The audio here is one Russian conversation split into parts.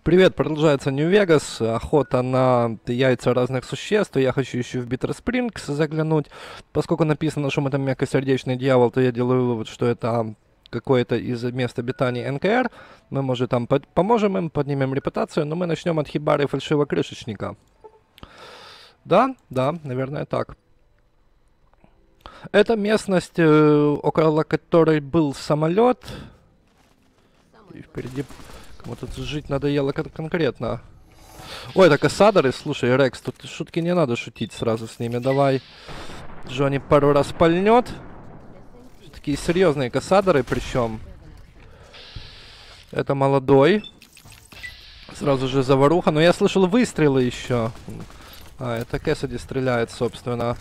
Привет, продолжается Нью-Вегас, охота на яйца разных существ. Я хочу еще в Биттер Спрингс заглянуть. Поскольку написано, что мы там мягкосердечный дьявол, то я делаю вывод, что это какое-то из мест обитания НКР. Мы, может, там поможем им, поднимем репутацию, но мы начнем от хибары фальшивокрышечника. Да, наверное, так. Это местность, около которой был самолет. И впереди... Вот тут жить надоело конкретно. Ой, это кассадоры. Слушай, Рекс, тут шутки не надо шутить сразу с ними. Давай Джонни пару раз пальнет. Такие серьезные кассадоры, причем. Это молодой. Сразу же заваруха. Но я слышал выстрелы еще. А, это Кэссиди стреляет, собственно.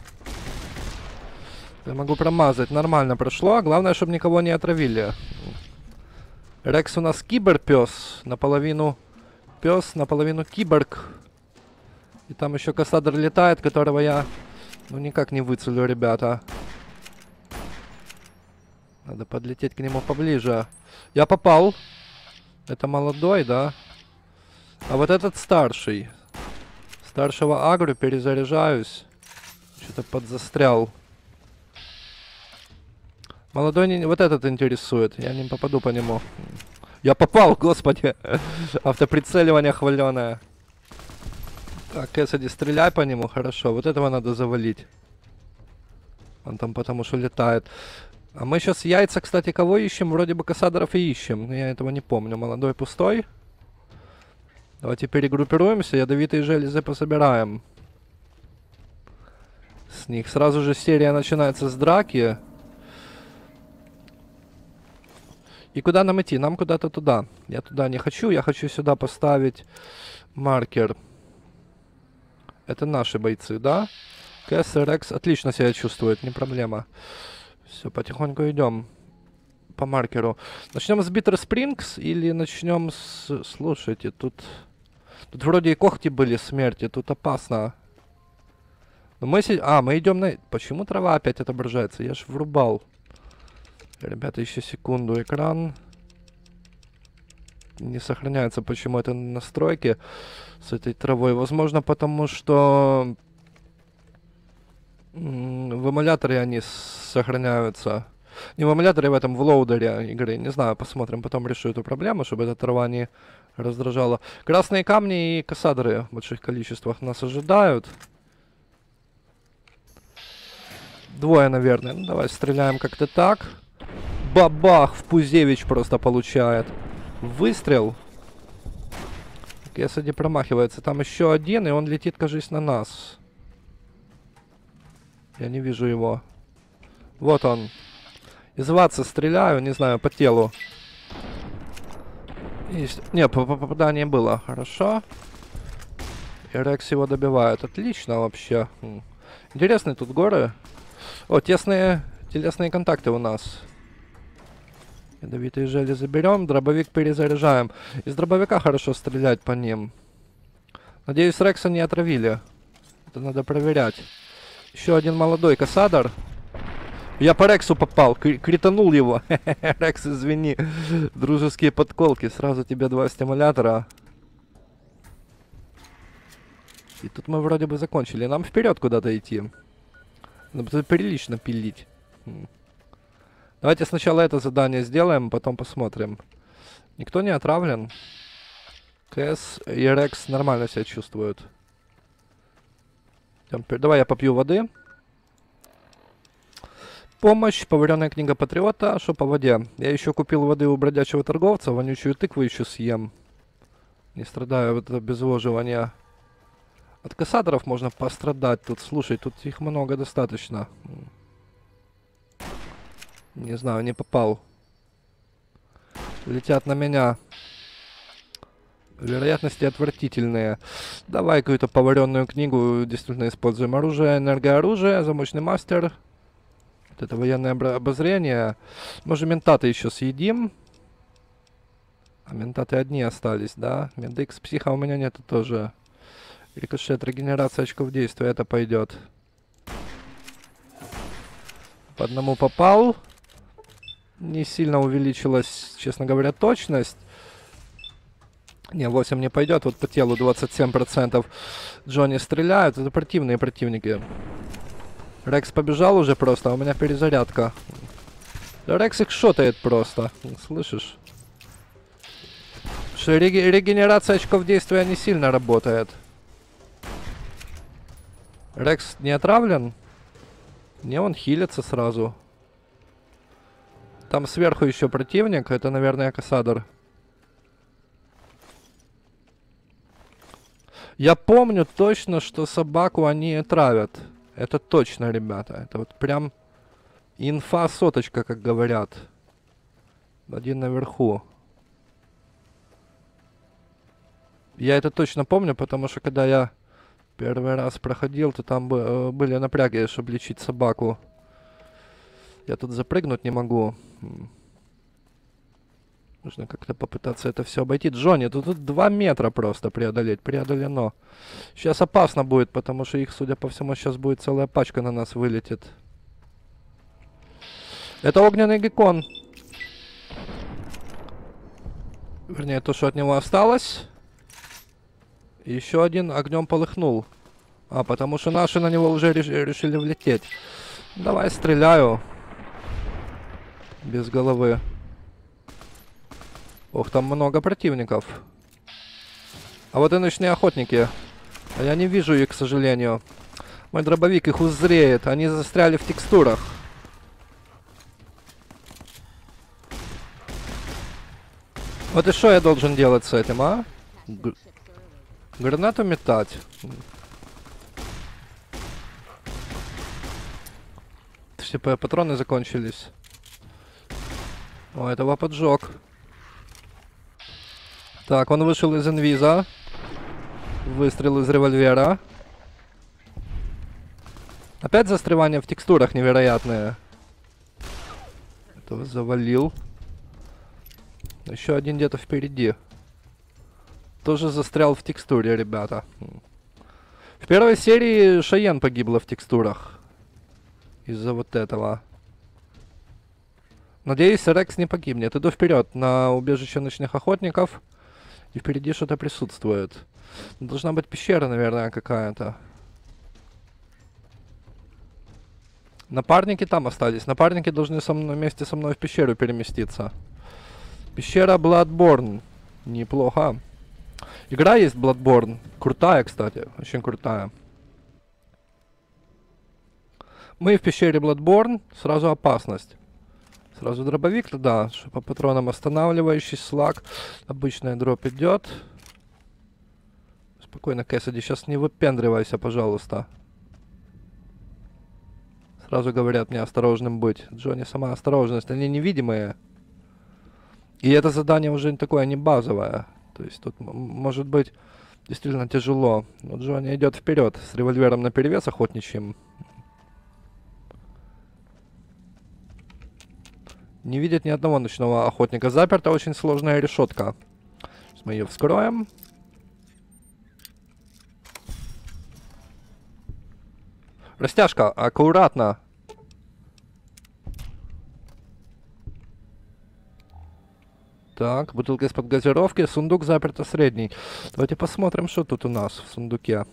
Я могу промазать. Нормально прошло. Главное, чтобы никого не отравили. Рекс у нас киберпес, наполовину пес, наполовину киборг. И там еще кассадр летает, которого я, ну, никак не выцелю, ребята. Надо подлететь к нему поближе. Я попал. Это молодой, да? А вот этот старший. Старшего агру перезаряжаюсь. Что-то подзастрял. Молодой не... Вот этот интересует. Я не попаду по нему. Я попал, господи. Автоприцеливание хваленое. Так, Кэссиди, стреляй по нему. Хорошо. Вот этого надо завалить. Он там потому что летает. А мы сейчас яйца, кстати, кого ищем? Вроде бы кассадров и ищем. Но я этого не помню. Молодой пустой. Давайте перегруппируемся. Ядовитые железы пособираем. С них сразу же серия начинается с драки. И куда нам идти? Нам куда-то туда. Я туда не хочу. Я хочу сюда поставить маркер. Это наши бойцы, да? Кэс и Рекс отлично себя чувствуют. Не проблема. Все, потихоньку идем по маркеру. Начнем с Биттер Спрингс или начнем с... Слушайте, тут вроде и когти были смерти. Тут опасно. Но мы... мы идем на... Почему трава опять отображается? Я ж врубал. Ребята, еще секунду. Экран не сохраняется. Почему это настройки с этой травой? Возможно, потому что в эмуляторе они сохраняются. Не в эмуляторе, в этом, в лоудере игры. Не знаю, посмотрим. Потом решу эту проблему, чтобы эта трава не раздражала. Красные камни и кассадры в больших количествах нас ожидают. Двое, наверное. Ну, давай стреляем как-то так. Бабах! В Пузевич просто получает. Выстрел. Кэссиди промахивается. Там еще один, и он летит, кажись, на нас. Я не вижу его. Вот он. Из ватса стреляю, не знаю, по телу. Не, попадание было. Хорошо. И Рекс его добивает. Отлично вообще. Интересные тут горы. О, тесные телесные контакты у нас. Ядовитые железы берем, дробовик перезаряжаем. Из дробовика хорошо стрелять по ним. Надеюсь, Рекса не отравили. Это надо проверять. Еще один молодой кассадр. Я по Рексу попал, кританул его. Рекс, извини. Дружеские подколки. Сразу тебе 2 стимулятора. И тут мы вроде бы закончили. Нам вперед куда-то идти. Надо прилично пилить. Давайте сначала это задание сделаем, потом посмотрим. Никто не отравлен. Кэс и Рекс нормально себя чувствуют. Давай я попью воды. Помощь. Поваренная книга Патриота. Что по воде? Я еще купил воды у бродячего торговца. Вонючую тыкву еще съем. Не страдаю от обезвоживания. От кассадров можно пострадать тут. Слушай, тут их много достаточно. Не знаю, не попал. Летят на меня. Вероятности отвратительные. Давай какую-то поваренную книгу. Действительно используем оружие, энергооружие, замочный мастер. Вот это военное обозрение. Может, ментаты еще съедим. А ментаты одни остались, да? Медикс, психа у меня нету тоже. Рикошет, регенерация очков действия. Это пойдет. По одному попал. Не сильно увеличилась, честно говоря, точность. Не, 8 не пойдет. Вот по телу 27% Джонни стреляют. Это противные противники. Рекс побежал уже просто, а у меня перезарядка. Да Рекс их шотает просто. Слышишь? Что регенерация очков действия не сильно работает. Рекс не отравлен? Не, он хилится сразу. Там сверху еще противник. Это, наверное, Кассадор. Я помню точно, что собаку они травят. Это точно, ребята. Это вот прям инфа соточка, как говорят. Один наверху. Я это точно помню, потому что когда я первый раз проходил, то там были напряги, чтобы лечить собаку. Я тут запрыгнуть не могу. Нужно как-то попытаться это все обойти. Джонни, тут 2 метра просто преодолеть. Преодолено. Сейчас опасно будет, потому что их, судя по всему, сейчас будет целая пачка на нас вылетит. Это огненный геккон. Вернее, то, что от него осталось. Еще один огнем полыхнул. А, потому что наши на него уже решили влететь. Давай стреляю. Без головы. Ох, там много противников. А вот и ночные охотники. А я не вижу их, к сожалению. Мой дробовик их узреет. Они застряли в текстурах. Вот и что я должен делать с этим, а? Гранату метать. Все патроны закончились. О, этого поджог. Так, он вышел из инвиза. Выстрел из револьвера. Опять застревание в текстурах невероятное. Этого завалил. Еще один где-то впереди. Тоже застрял в текстуре, ребята. В первой серии Шайен погибла в текстурах. Из-за вот этого. Надеюсь, Рекс не погибнет. Иду вперед на убежище ночных охотников. И впереди что-то присутствует. Должна быть пещера, наверное, какая-то. Напарники там остались. Напарники должны вместе со мной в пещеру переместиться. Пещера Bloodborne. Неплохо. Игра есть Bloodborne. Крутая, кстати. Очень крутая. Мы в пещере Bloodborne. Сразу опасность. Сразу дробовик, да. По патронам останавливающий слаг. Обычная дроп идет. Спокойно, Кэссиди. Сейчас не выпендривайся, пожалуйста. Сразу говорят мне осторожным быть. Джонни, сама осторожность. Они невидимые. И это задание уже такое не базовое. То есть тут может быть действительно тяжело. Но Джонни идет вперед с револьвером наперевес охотничьим. Не видит ни одного ночного охотника. Заперта очень сложная решетка. Сейчас мы ее вскроем. Растяжка, аккуратно. Так, бутылка из-под газировки. Сундук заперто средний. Давайте посмотрим, что тут у нас в сундуке.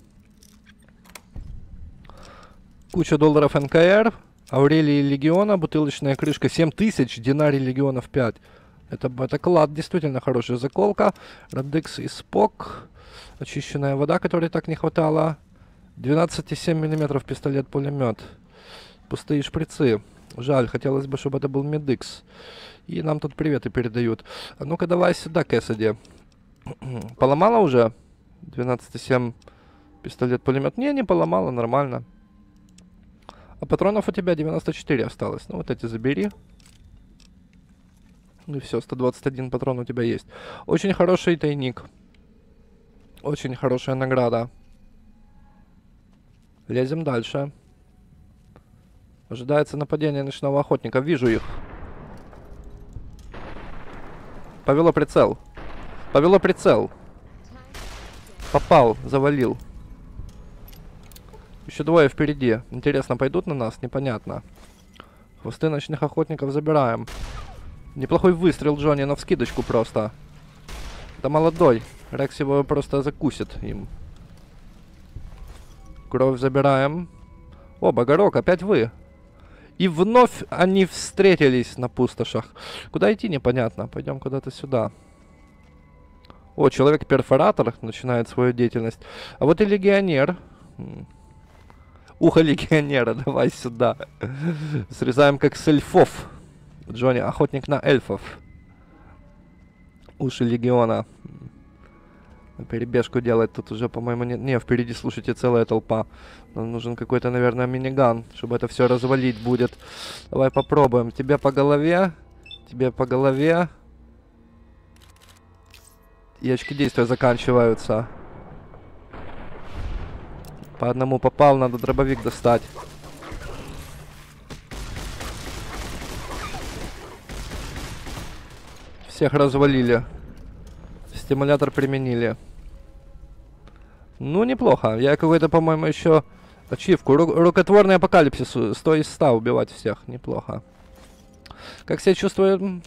Куча долларов НКР. Аурелии Легиона. Бутылочная крышка. 7000. Динарий Легионов 5. Это клад. Действительно хорошая заколка. Радекс и Спок. Очищенная вода, которой так не хватало. 12,7 мм пистолет-пулемет. Пустые шприцы. Жаль, хотелось бы, чтобы это был Медикс. И нам тут приветы передают. А ну-ка давай сюда, Кэссиди. Поломала уже? 12,7 пистолет-пулемет. Не поломала, нормально. А патронов у тебя 94 осталось. Ну вот эти забери. И все, 121 патрон у тебя есть. Очень хороший тайник. Очень хорошая награда. Лезем дальше. Ожидается нападение ночного охотника. Вижу их. Повело прицел. Повело прицел. Попал, завалил. Еще двое впереди. Интересно, пойдут на нас? Непонятно. Хвосты ночных охотников забираем. Неплохой выстрел, Джонни, навскидочку просто. Это молодой. Рекс его просто закусит им. Кровь забираем. О, Богорок, опять вы. И вновь они встретились на пустошах. Куда идти, непонятно. Пойдем куда-то сюда. О, человек-перфоратор начинает свою деятельность. А вот и легионер. Ухо легионера, давай сюда. Срезаем как с эльфов. Джонни, охотник на эльфов. Уши легиона. Перебежку делать тут уже, по-моему, нет. Не, впереди, слушайте, целая толпа. Нам нужен какой-то, наверное, миниган, чтобы это все развалить будет. Давай попробуем. Тебе по голове. Тебе по голове. И очки действия заканчиваются. По одному попал, надо дробовик достать. Всех развалили. Стимулятор применили. Ну, неплохо. Я какой-то, по-моему, еще ачивку. Рукотворный апокалипсис. 100 из 100 убивать всех. Неплохо. Как себя чувствую?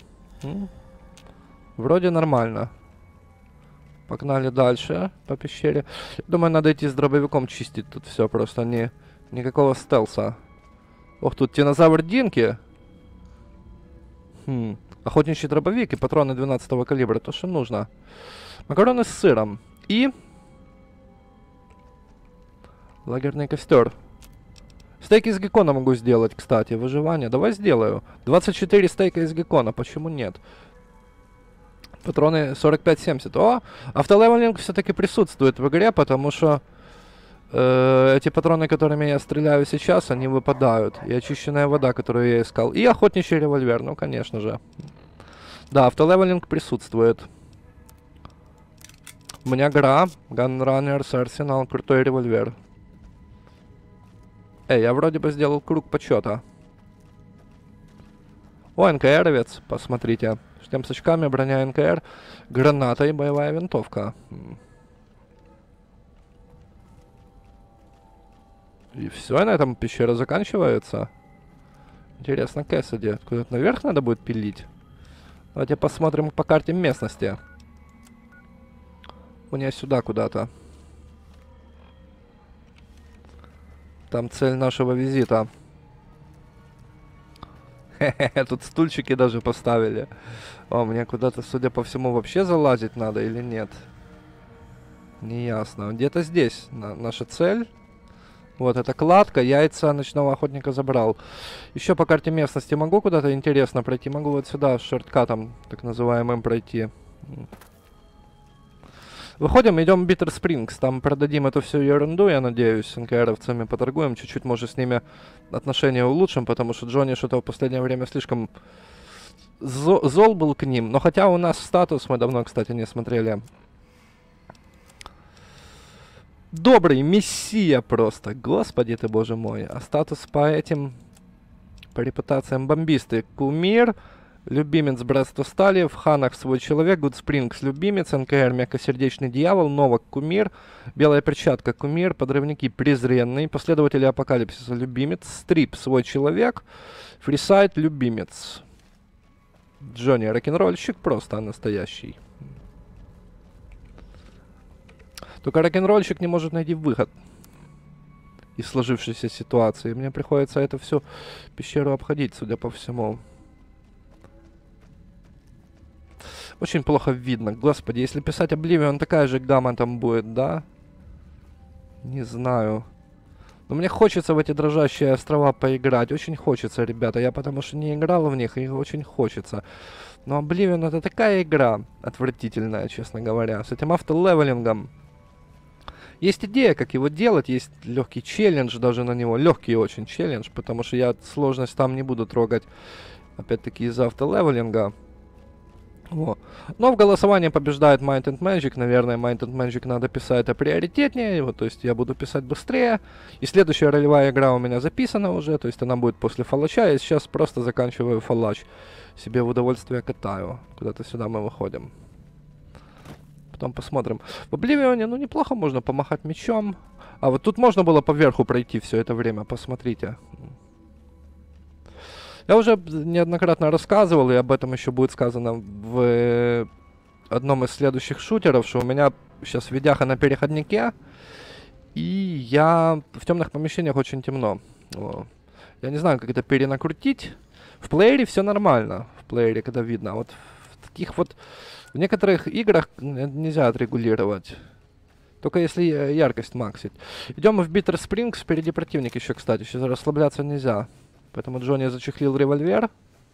Вроде нормально. Погнали дальше по пещере. Думаю, надо идти с дробовиком чистить тут все. Просто никакого стелса. Ох, тут динозавр Динки. Охотничий дробовик и патроны 12-го калибра. То, что нужно. Макароны с сыром. И... лагерный костер. Стейки из геккона могу сделать, кстати. Выживание. Давай сделаю. 24 стейка из геккона. Почему нет? Патроны 45-70. О! Автолевелинг все-таки присутствует в игре, потому что эти патроны, которыми я стреляю сейчас, они выпадают. И очищенная вода, которую я искал. И охотничий револьвер. Ну, конечно же. Да, автолевелинг присутствует. У меня гора. Gunrunners Arsenal. Крутой револьвер. Эй, я вроде бы сделал круг почета. О, НКРовец, посмотрите. Шлем с очками, броня НКР, граната и боевая винтовка. И все, на этом пещера заканчивается. Интересно, Кэссиди. Куда-то наверх надо будет пилить? Давайте посмотрим по карте местности. У меня сюда куда-то. Там цель нашего визита. Хе-хе, тут стульчики даже поставили. О, мне куда-то, судя по всему, вообще залазить надо или нет? Неясно. Где-то здесь наша цель. Вот, это кладка, яйца ночного охотника забрал. Еще по карте местности могу куда-то интересно пройти? Могу вот сюда, шорткатом, так называемым, пройти. Выходим, идем в Bitter Springs, там продадим эту всю ерунду, я надеюсь, с НКРовцами поторгуем, чуть-чуть, может, с ними отношения улучшим, потому что Джонни что-то в последнее время слишком зол был к ним, но хотя у нас статус, мы давно, кстати, не смотрели. Добрый мессия просто, господи ты, боже мой, а статус по этим, по репутациям бомбисты, кумир... Любимец Братства Стали, в Ханах свой человек, Good Springs любимец, НКР мягкосердечный дьявол, Новак кумир, Белая перчатка кумир, Подрывники презренный, Последователи Апокалипсиса любимец, Стрип свой человек, Фрисайд любимец. Джонни рок-н-ролльщик просто настоящий. Только рок-н-ролльщик не может найти выход из сложившейся ситуации. Мне приходится это всю пещеру обходить, судя по всему. Очень плохо видно. Господи, если писать Oblivion, такая же гамма там будет, да? Не знаю. Но мне хочется в эти дрожащие острова поиграть. Очень хочется, ребята. Я потому что не играл в них, и очень хочется. Но Oblivion это такая игра отвратительная, честно говоря. С этим автолевелингом. Есть идея, как его делать. Есть легкий челлендж даже на него. Легкий очень челлендж, потому что я сложность там не буду трогать. Опять-таки из-за автолевелинга. Во. Но в голосовании побеждает Might and Magic. Наверное, Might and Magic надо писать приоритетнее. Вот, то есть я буду писать быстрее. И следующая ролевая игра у меня записана уже. То есть она будет после фалача. Я сейчас просто заканчиваю фалач. Себе в удовольствие катаю. Куда-то сюда мы выходим. Потом посмотрим. В Обливионе, ну, неплохо можно помахать мечом. А вот тут можно было поверху пройти все это время. Посмотрите. Я уже неоднократно рассказывал, и об этом еще будет сказано в одном из следующих шутеров, что у меня сейчас видяха на переходнике, и я в темных помещениях очень темно. О. Я не знаю, как это перенакрутить. В плеере все нормально, в плеере, когда видно. А вот в таких вот, в некоторых играх нельзя отрегулировать. Только если яркость максить. Идем в Bitter Springs, впереди противник еще, кстати. Сейчас расслабляться нельзя. Поэтому Джонни зачехлил револьвер.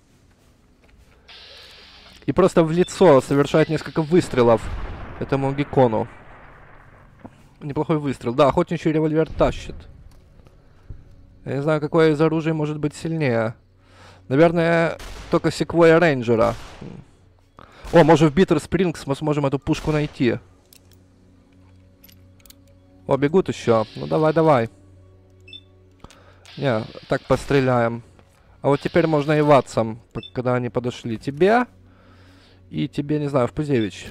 И просто в лицо совершает несколько выстрелов этому геккону. Неплохой выстрел. Да, охотничий револьвер тащит. Я не знаю, какое из оружий может быть сильнее. Наверное, только секвойя рейнджера. О, может в Bitter Springs мы сможем эту пушку найти. О, бегут еще. Ну давай, давай. Не, так постреляем. А вот теперь можно и ватсом, когда они подошли. Тебе и тебе, не знаю, в Пузевич.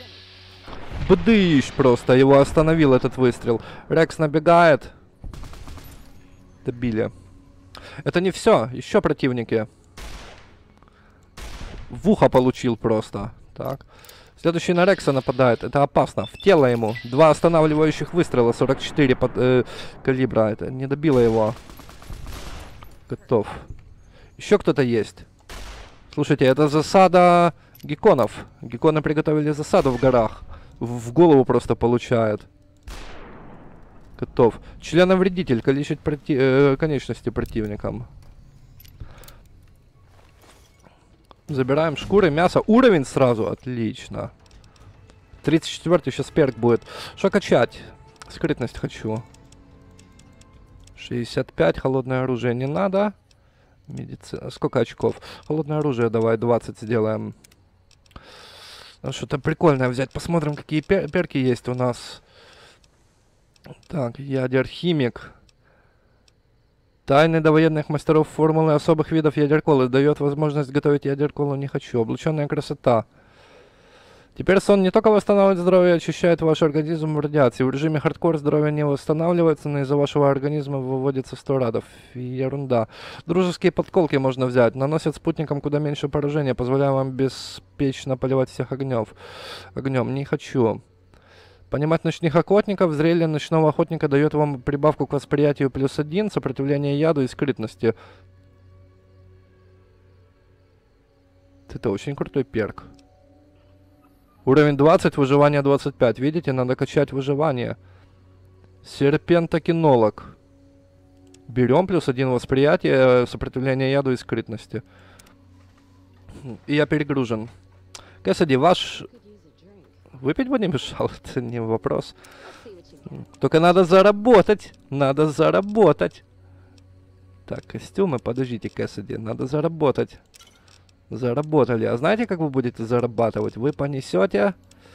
Бдыщ просто, его остановил этот выстрел. Рекс набегает. Добили. Это не все, еще противники. В ухо получил просто. Так. Следующий на Рекса нападает. Это опасно. В тело ему. 2 останавливающих выстрела. 44 калибра. Это не добило его. Готов. Еще кто-то есть. Слушайте, это засада гекконов. Гекконы приготовили засаду в горах. В голову просто получает. Готов. Членовредитель. Калечить конечности противникам. Забираем шкуры, мясо. Уровень сразу. Отлично. 34-й сейчас перк будет. Что качать? Скрытность хочу. 65. Холодное оружие не надо. Медицина. Сколько очков? Холодное оружие давай 20 сделаем. Надо что-то прикольное взять. Посмотрим, какие перки есть у нас. Так, ядер-химик. Тайны довоенных мастеров формулы особых видов ядерколы. Дает возможность готовить ядерколу. Не хочу. Облученная красота. Теперь сон не только восстанавливает здоровье, очищает ваш организм в радиации. В режиме хардкор здоровье не восстанавливается, но из-за вашего организма выводится 100 радов. Ерунда. Дружеские подколки можно взять. Наносят спутникам куда меньше поражения, позволяя вам беспечно поливать всех огнем. Не хочу. Понимать ночных охотников. Зрелище ночного охотника дает вам прибавку к восприятию +1, сопротивление яду и скрытности. Это очень крутой перк. Уровень 20, выживание 25. Видите, надо качать выживание. Серпентокинолог. Берем +1 восприятие, сопротивление яду и скрытности. И я перегружен. Кэссиди, ваш... Выпить бы не мешал, это не вопрос. Только надо заработать. Надо заработать. Так, костюмы, подождите, Кэссиди, надо заработать. Заработали. А знаете, как вы будете зарабатывать? Вы понесете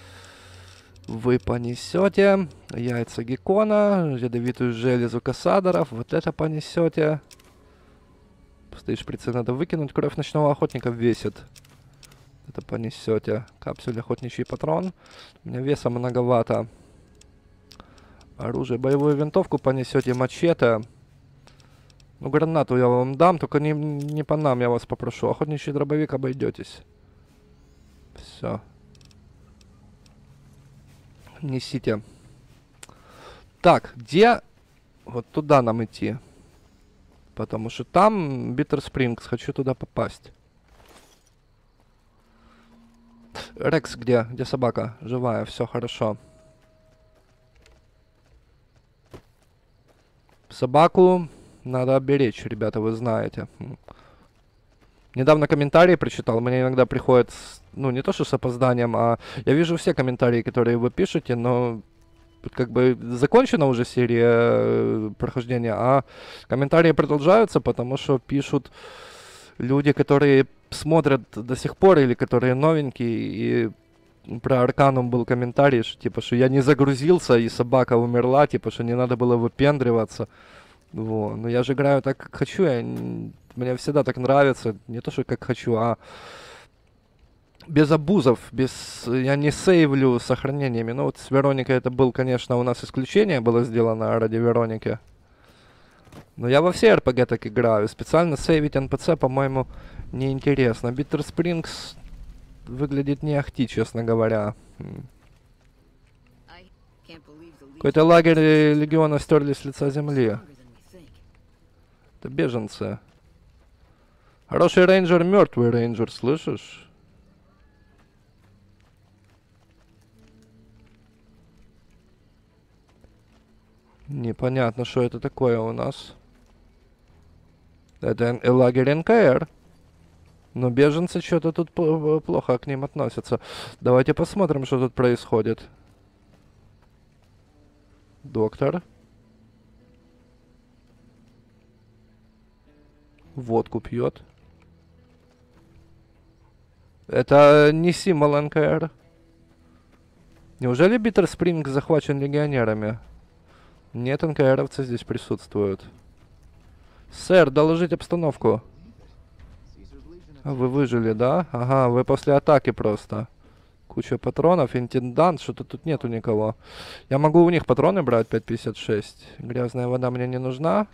яйца геккона, ядовитую железу кассадоров. Вот это понесете. Пустые шприцы надо выкинуть. Кровь ночного охотника весит. Это понесете. Капсуль, охотничий патрон. У меня веса многовато. Оружие, боевую винтовку понесете, мачете. Ну, гранату я вам дам, только не по нам, я вас попрошу. Охотничий дробовик обойдетесь. Все. Несите. Так, где... Вот туда нам идти. Потому что там Bitter Springs. Хочу туда попасть. Рекс где? Где собака? Живая, все хорошо. Собаку... Надо оберечь, ребята, вы знаете. Недавно комментарии прочитал. Мне иногда приходят, ну, не то что с опозданием, а я вижу все комментарии, которые вы пишете, но как бы закончена уже серия прохождения, а комментарии продолжаются, потому что пишут люди, которые смотрят до сих пор или которые новенькие, и про Арканум был комментарий, что, типа, что я не загрузился, и собака умерла, типа, что не надо было выпендриваться. Вот. Но я же играю так, как хочу. Мне всегда так нравится. Не то, что как хочу, а без абузов. Я не сейвлю сохранениями. Ну вот с Вероникой это был, конечно, у нас исключение было сделано ради Вероники. Но я во все RPG так играю. Специально сейвить NPC, по-моему, неинтересно. Bitter Springs выглядит не ахти, честно говоря. I can't believe the Какой-то лагерь легиона стерли с лица земли. Это беженцы. Хороший рейнджер, мертвый рейнджер, слышишь? Непонятно, что это такое у нас. Это лагерь НКР. Но беженцы что-то тут плохо к ним относятся. Давайте посмотрим, что тут происходит. Доктор. Водку пьет. Это не символ НКР. Неужели Биттер Спринг захвачен легионерами? Нет, НКРовцы здесь присутствуют. Сэр, доложить обстановку. А вы выжили, да? Ага, вы после атаки просто. Куча патронов, интендант, что-то тут нету никого. Я могу у них патроны брать, 5,56. Грязная вода мне не нужна.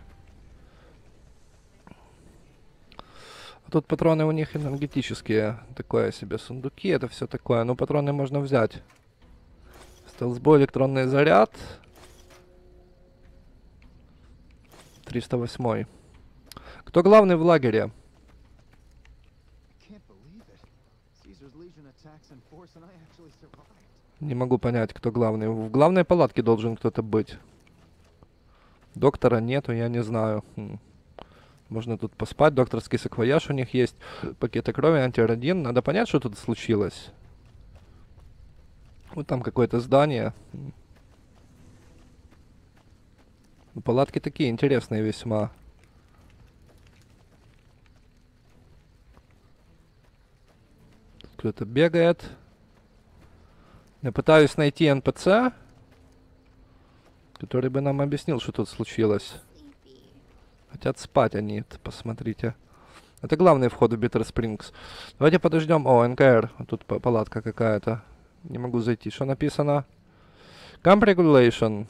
А тут патроны у них энергетические. Такое себе сундуки, это все такое. Ну, патроны можно взять. Стелсбой, электронный заряд. 308. Кто главный в лагере? Не могу понять, кто главный. В главной палатке должен кто-то быть. Доктора нету, я не знаю. Можно тут поспать. Докторский саквояж у них есть. Пакеты крови, антирадин. Надо понять, что тут случилось. Вот там какое-то здание. Палатки такие интересные весьма. Тут кто-то бегает. Я пытаюсь найти НПЦ, который бы нам объяснил, что тут случилось. Хотят спать они, посмотрите. Это главный вход в Биттер Спрингс. Давайте подождем. О, НКР. Тут палатка какая-то. Не могу зайти. Что написано? Camp Regulation.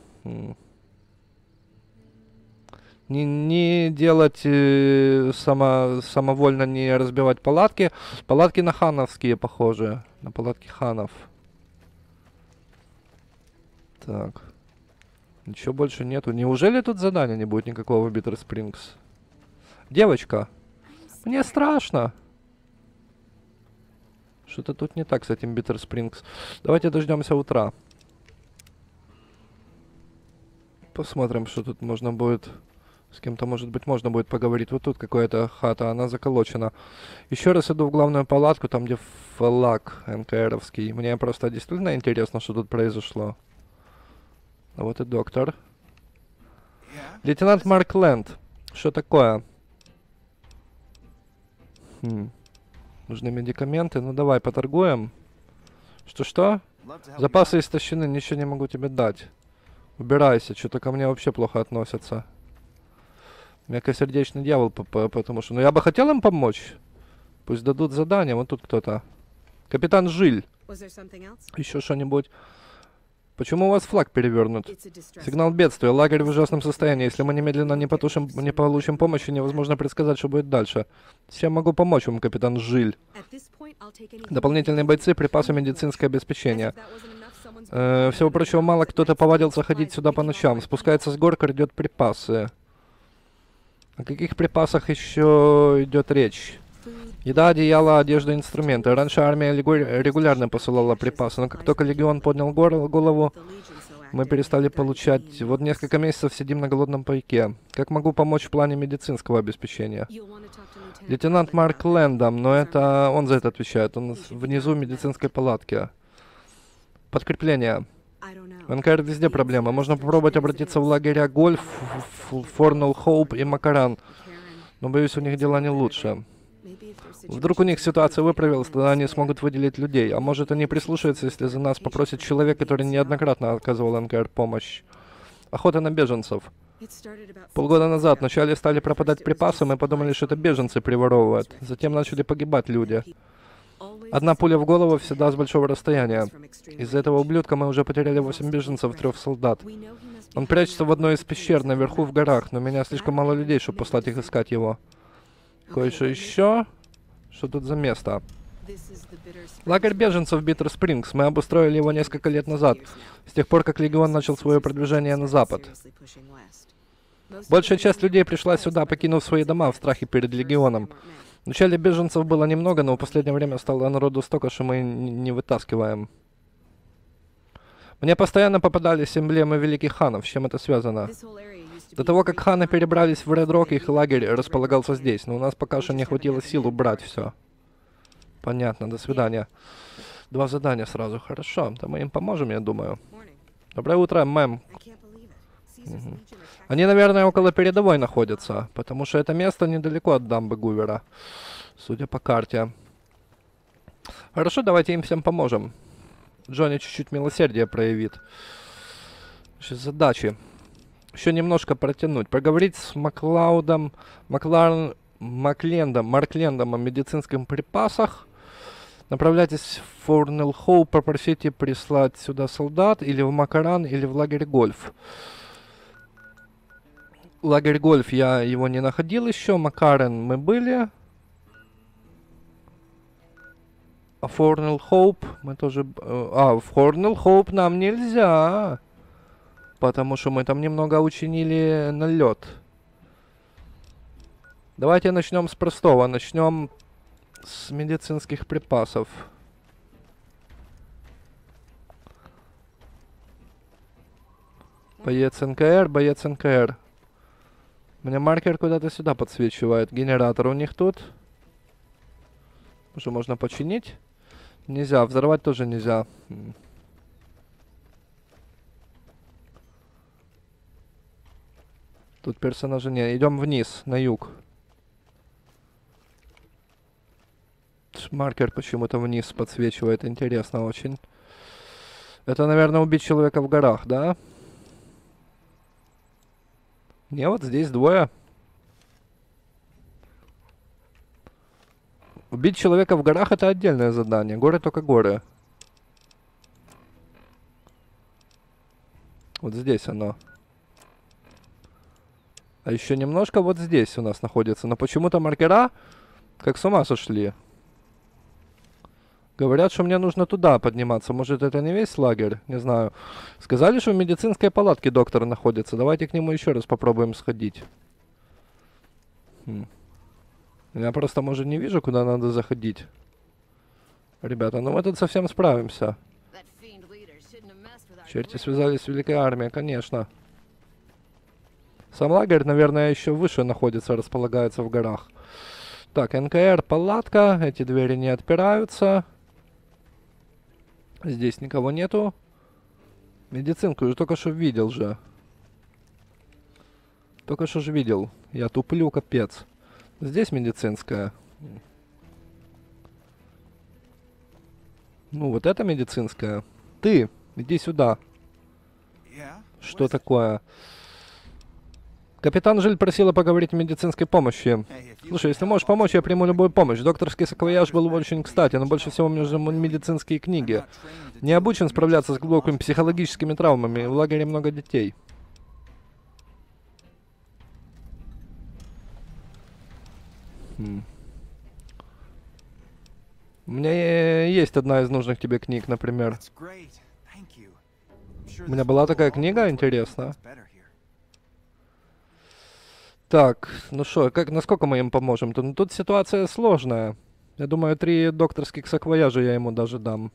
Не делать самовольно, не разбивать палатки. Палатки на хановские похожи. На палатки ханов. Так. Ничего больше нету. Неужели тут задания не будет никакого в Биттер Спрингс? Девочка. Мне страшно. Что-то тут не так с этим Биттер Спрингс. Давайте дождемся утра. Посмотрим, что тут можно будет... С кем-то, может быть, можно будет поговорить. Вот тут какая-то хата, она заколочена. Еще раз иду в главную палатку, там, где флаг НКРовский. Мне просто действительно интересно, что тут произошло. А вот и доктор. Лейтенант Марк Лэнд. Что такое? Нужны медикаменты. Ну, давай, поторгуем. Что-что? Запасы истощены, ничего не могу тебе дать. Убирайся, что-то ко мне вообще плохо относятся. Мягкосердечный дьявол, потому что... Ну, я бы хотел им помочь. Пусть дадут задание. Вот тут кто-то. Капитан Жиль. Еще что-нибудь. Почему у вас флаг перевернут? Сигнал бедствия. Лагерь в ужасном состоянии. Если мы немедленно не получим помощи, невозможно предсказать, что будет дальше. Чем могу помочь вам, капитан Жиль? Дополнительные бойцы, припасы, медицинское обеспечение. Всего прочего, мало кто-то повадился ходить сюда по ночам. Спускается с гор, крадет припасы. О каких припасах еще идет речь? Еда, одеяло, одежда, инструменты. Раньше армия регулярно посылала припасы, но как только легион поднял голову, мы перестали получать. Вот несколько месяцев сидим на голодном пайке. Как могу помочь в плане медицинского обеспечения? Лейтенант Марк Лэндом, но это он за это отвечает. Он внизу в медицинской палатке. Подкрепление. В НКР везде проблема. Можно попробовать обратиться в лагеря Гольф, Форнелл Хоуп и Макаран. Но, боюсь, у них дела не лучше. Вдруг у них ситуация выправилась, тогда они смогут выделить людей. А может, они прислушаются, если за нас попросит человек, который неоднократно оказывал НКР помощь. Охота на беженцев. Полгода назад вначале стали пропадать припасы, мы подумали, что это беженцы приворовывают. Затем начали погибать люди. Одна пуля в голову всегда с большого расстояния. Из-за этого ублюдка мы уже потеряли 8 беженцев, 3 солдат. Он прячется в одной из пещер наверху в горах, но у меня слишком мало людей, чтобы послать их искать его. Кое-что еще? Что тут за место? Лагерь беженцев Биттер Спрингс. Мы обустроили его несколько лет назад, с тех пор, как Легион начал свое продвижение на запад. Большая часть людей пришла сюда, покинув свои дома в страхе перед Легионом. Вначале беженцев было немного, но в последнее время стало народу столько, что мы не вытаскиваем. Мне постоянно попадались эмблемы великих ханов. С чем это связано? До того, как ханы перебрались в Ред Рок, их лагерь располагался здесь, но у нас пока что не хватило сил убрать все. Понятно, до свидания. 2 задания сразу. Хорошо, да мы им поможем, я думаю. Доброе утро, мэм. Они, наверное, около передовой находятся, потому что это место недалеко от дамбы Гувера, судя по карте. Хорошо, давайте им всем поможем. Джонни чуть-чуть милосердия проявит. Сейчас задачи. Еще немножко протянуть. Поговорить с Маклендом о медицинских припасах. Направляйтесь в Форнелл Хоуп, попросите прислать сюда солдат, или в Макаран, или в лагерь Гольф. Лагерь Гольф, я его не находил еще. Макарен мы были. А Форнелл Хоуп мы тоже... в Форнелл Хоуп нам нельзя. Потому что мы там немного учинили налет. Давайте начнем с простого. Начнем с медицинских припасов. Боец НКР, боец НКР. У меня маркер куда-то сюда подсвечивает. Генератор у них тут. Что можно починить? Нельзя. Взорвать тоже нельзя. Тут персонажа нет. Идем вниз, на юг. Маркер почему-то вниз подсвечивает. Интересно очень. Это, наверное, убить человека в горах, да? Не, вот здесь 2. Убить человека в горах — это отдельное задание. Горы только горы. Вот здесь оно. А еще немножко вот здесь у нас находится. Но почему-то маркера как с ума сошли. Говорят, что мне нужно туда подниматься. Может, это не весь лагерь? Не знаю. Сказали, что в медицинской палатке доктор находится. Давайте к нему еще раз попробуем сходить. Я просто, может, не вижу, куда надо заходить. Ребята, ну мы тут совсем справимся. Черти связались с Великой Армией, конечно. Сам лагерь, наверное, еще выше находится, располагается в горах. Так, НКР, палатка. Эти двери не отпираются. Здесь никого нету. Медицинку я только что видел же. Только что же видел. Я туплю, капец. Здесь медицинская. Ну, вот это медицинская. Ты, иди сюда. Что такое? Капитан Жиль просила поговорить о медицинской помощи. Слушай, если можешь помочь, я приму любую помощь. Докторский саквояж был очень кстати, но больше всего мне нужны медицинские книги. Не обучен справляться с глубокими психологическими травмами. В лагере много детей. У меня есть одна из нужных тебе книг, например. У меня была такая книга, интересно. Так, ну что, насколько мы им поможем? Ну, тут ситуация сложная. Я думаю, 3 докторских саквояжа я ему даже дам.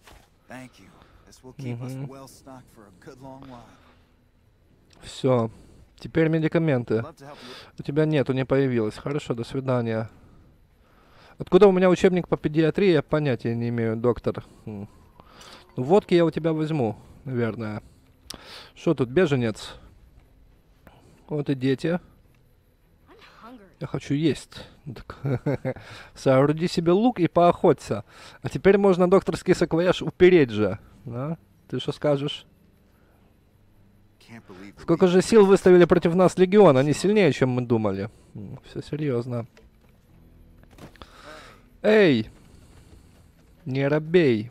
Все. Теперь медикаменты. У тебя нету, не появилось. Хорошо, до свидания. Откуда у меня учебник по педиатрии, я понятия не имею, доктор. Ну, водки я у тебя возьму, наверное. Что тут, беженец? Вот и дети. Я хочу есть. Сооруди себе лук и поохоться. А теперь можно докторский саквояж упереть же. Да? Ты что скажешь? Сколько же сил выставили против нас Легион? Они сильнее, чем мы думали. Все серьезно. Эй! Не робей.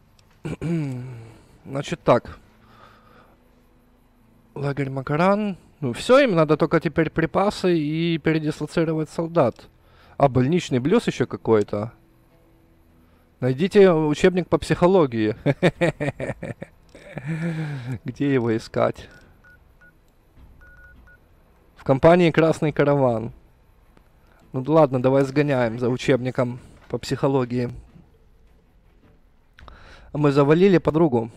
Значит так. Лагерь Макаран. Ну все, им надо только теперь припасы и передислоцировать солдат. А, больничный блюз еще какой-то. Найдите учебник по психологии. Где его искать? В компании «Красный караван». Ну да ладно, давай сгоняем за учебником по психологии. А мы завалили подругу.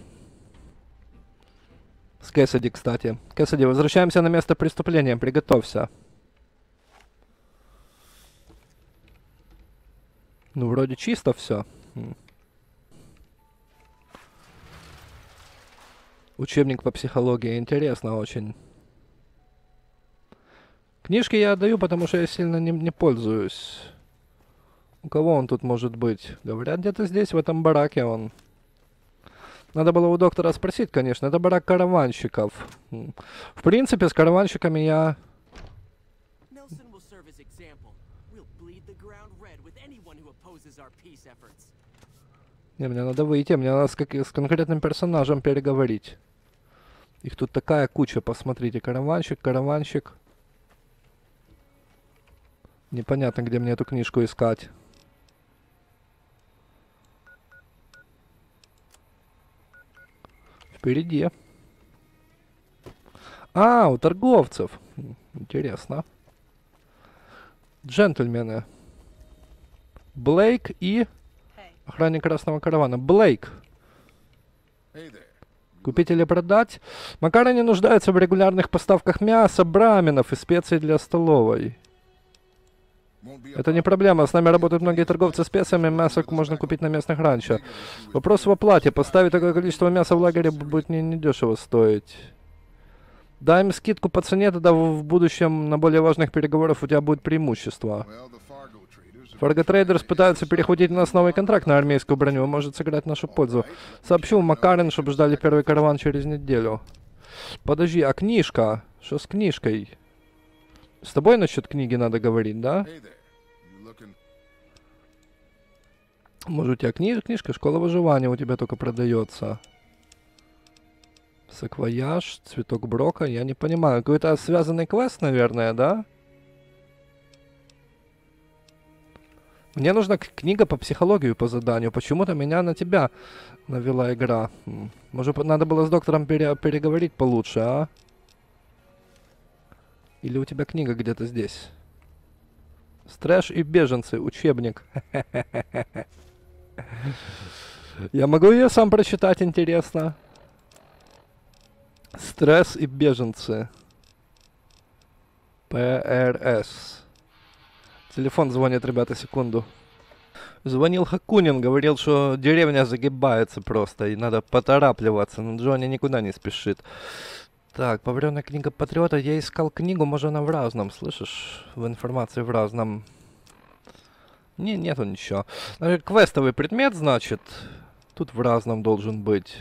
С Кэссиди, кстати. Кэссиди, возвращаемся на место преступления. Приготовься. Ну, вроде чисто все. Учебник по психологии. Интересно очень. Книжки я отдаю, потому что я сильно не пользуюсь. У кого он тут может быть? Говорят, где-то здесь, в этом бараке он. Надо было у доктора спросить, конечно. Это барак караванщиков. В принципе, с караванщиками я... Не, мне надо выйти, мне надо с конкретным персонажем переговорить. Их тут такая куча, посмотрите. Караванщик, караванщик. Непонятно, где мне эту книжку искать. Впереди. А, у торговцев. Интересно. Джентльмены. Блейк и... Охранник Красного Каравана. Блейк. Купить или продать? Макара не нуждается в регулярных поставках мяса, браменов и специй для столовой. Это не проблема. С нами работают многие торговцы специями. Мясо можно купить на местных ранчо. Вопрос в оплате. Поставить такое количество мяса в лагере будет недешево стоить. Дай им скидку по цене, тогда в будущем на более важных переговорах у тебя будет преимущество. Фарго Трейдерс пытаются перехватить у нас новый контракт на армейскую броню. Может сыграть в нашу пользу. Сообщу Макарен, чтобы ждали первый караван через неделю. Подожди, а книжка? Что с книжкой? С тобой насчет книги надо говорить, да? Может, у тебя книжка «Школа выживания» у тебя только продается. Саквояж, цветок Брока, я не понимаю. Какой-то связанный квест, наверное, да? Мне нужна книга по психологии по заданию. Почему-то меня на тебя навела игра. Может, надо было с доктором переговорить получше, а? Или у тебя книга где-то здесь? Стрэш и беженцы. Учебник. Я могу ее сам прочитать, интересно. Стресс и беженцы. ПРС. Телефон звонит, ребята, секунду. Звонил Хакунин, говорил, что деревня загибается просто, и надо поторапливаться, но Джонни никуда не спешит. Так, поврённая книга Патриота. Я искал книгу, может она в разном, слышишь? В информации в разном. Нету ничего. Квестовый предмет, значит. Тут в разном должен быть.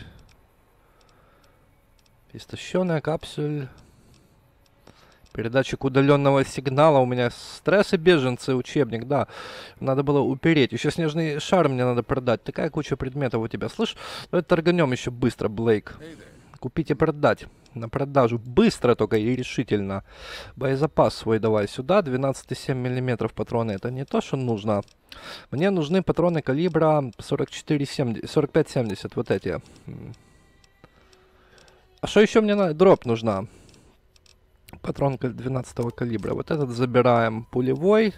Истощенная капсуль. Передатчик удаленного сигнала. У меня стресс и беженцы, учебник, да. Надо было упереть. Еще снежный шар мне надо продать. Такая куча предметов у тебя. Слышь, давай торганем еще быстро, Блейк. Купить и продать. На продажу. Быстро только и решительно. Боезапас свой давай сюда. 12,7 мм патроны. Это не то, что нужно. Мне нужны патроны калибра 45-70. Вот эти. А что еще мне надо? Дроп нужна. Патрон 12 калибра. Вот этот забираем. Пулевой.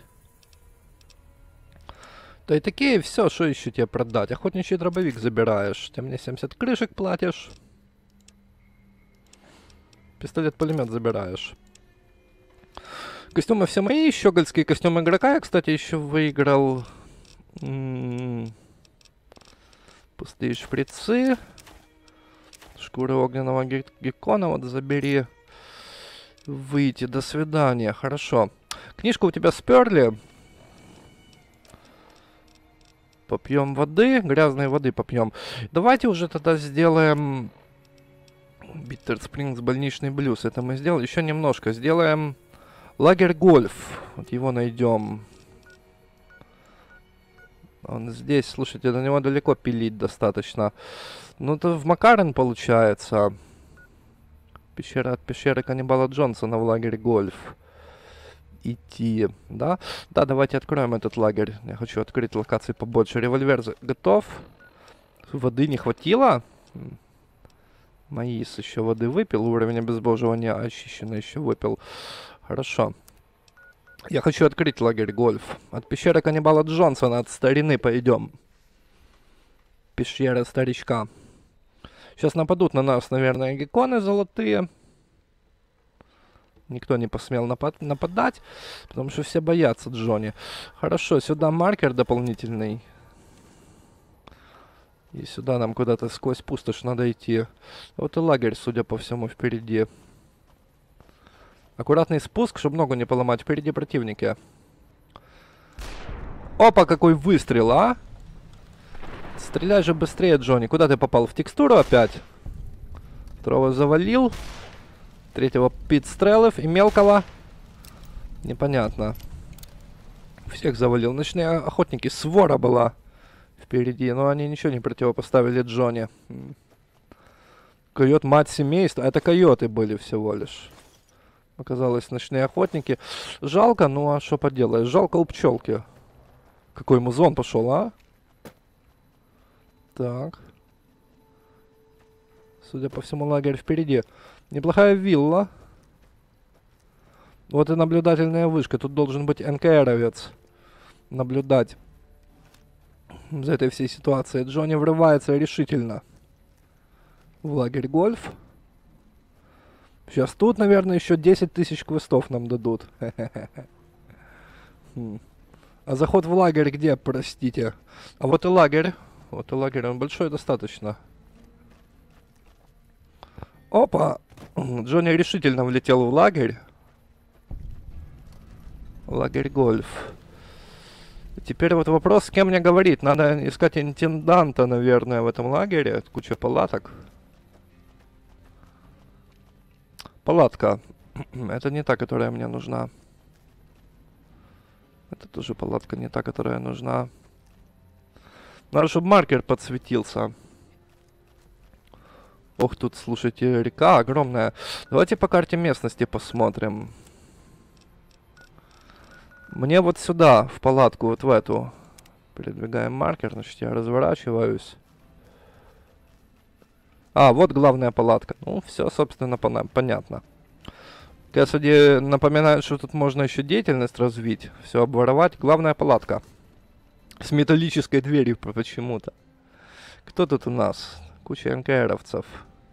Да и такие все. Что еще тебе продать? Охотничий дробовик забираешь. Ты мне 70 крышек платишь. Пистолет-пулемет забираешь. Костюмы все мои. Щегольские костюмы игрока. Я, кстати, еще выиграл. Пустые шприцы. Шкуры огненного геккона. Вот забери. Выйти. До свидания. Хорошо. Книжку у тебя сперли. Попьем воды. Грязной воды попьем. Давайте уже тогда сделаем... Биттер Спрингс, больничный блюз. Это мы сделали. Еще немножко. Сделаем лагерь гольф. Вот его найдем. Он здесь. Слушайте, до него далеко пилить достаточно. Ну, это в Макарен получается. От пещеры каннибала Джонсона в лагерь Гольф. Идти, да? Да, давайте откроем этот лагерь. Я хочу открыть локации побольше. Револьвер готов. Воды не хватило. Маис еще воды выпил. Уровень обезбоживания очищенно еще выпил. Хорошо. Я хочу открыть лагерь Гольф. От пещеры каннибала Джонсона, от старины пойдем. Пещера старичка. Сейчас нападут на нас, наверное, гекконы золотые. Никто не посмел нападать, потому что все боятся Джонни. Хорошо, сюда маркер дополнительный. И сюда нам куда-то сквозь пустошь надо идти. Вот и лагерь, судя по всему, впереди. Аккуратный спуск, чтобы ногу не поломать. Впереди противники. Опа, какой выстрел, а! Стреляй же быстрее, Джонни. Куда ты попал? В текстуру опять? Второго завалил. Третьего подстрелов. И мелкого. Непонятно. Всех завалил. Ночные охотники. Свора была впереди. Но они ничего не противопоставили Джонни. Койот, мать семейства. Это койоты были всего лишь. Оказалось, ночные охотники. Жалко, ну а что поделаешь? Жалко у пчелки. Какой музон пошел, а? Так. Судя по всему, лагерь впереди. Неплохая вилла. Вот и наблюдательная вышка. Тут должен быть НКРовец. Наблюдать за этой всей ситуацией. Джонни врывается решительно в лагерь Гольф. Сейчас тут, наверное, еще 10 тысяч квестов нам дадут. А заход в лагерь где, простите? А вот и лагерь. Вот и лагерь, он большой достаточно. Опа! Джонни решительно влетел в лагерь. Лагерь Гольф. Теперь вот вопрос, с кем мне говорить. Надо искать интенданта, наверное, в этом лагере. Куча палаток. Палатка. Это не та, которая мне нужна. Это тоже палатка, не та, которая нужна. Надо, чтобы маркер подсветился. Ох, тут, слушайте, река огромная. Давайте по карте местности посмотрим. Мне вот сюда, в палатку, вот в эту. Передвигаем маркер, значит, я разворачиваюсь. А, вот главная палатка. Ну, все, собственно, понятно. Кэссиди напоминает, что тут можно еще деятельность развить. Все обворовать. Главная палатка. С металлической дверью почему-то. Кто тут у нас? Куча НКРовцев.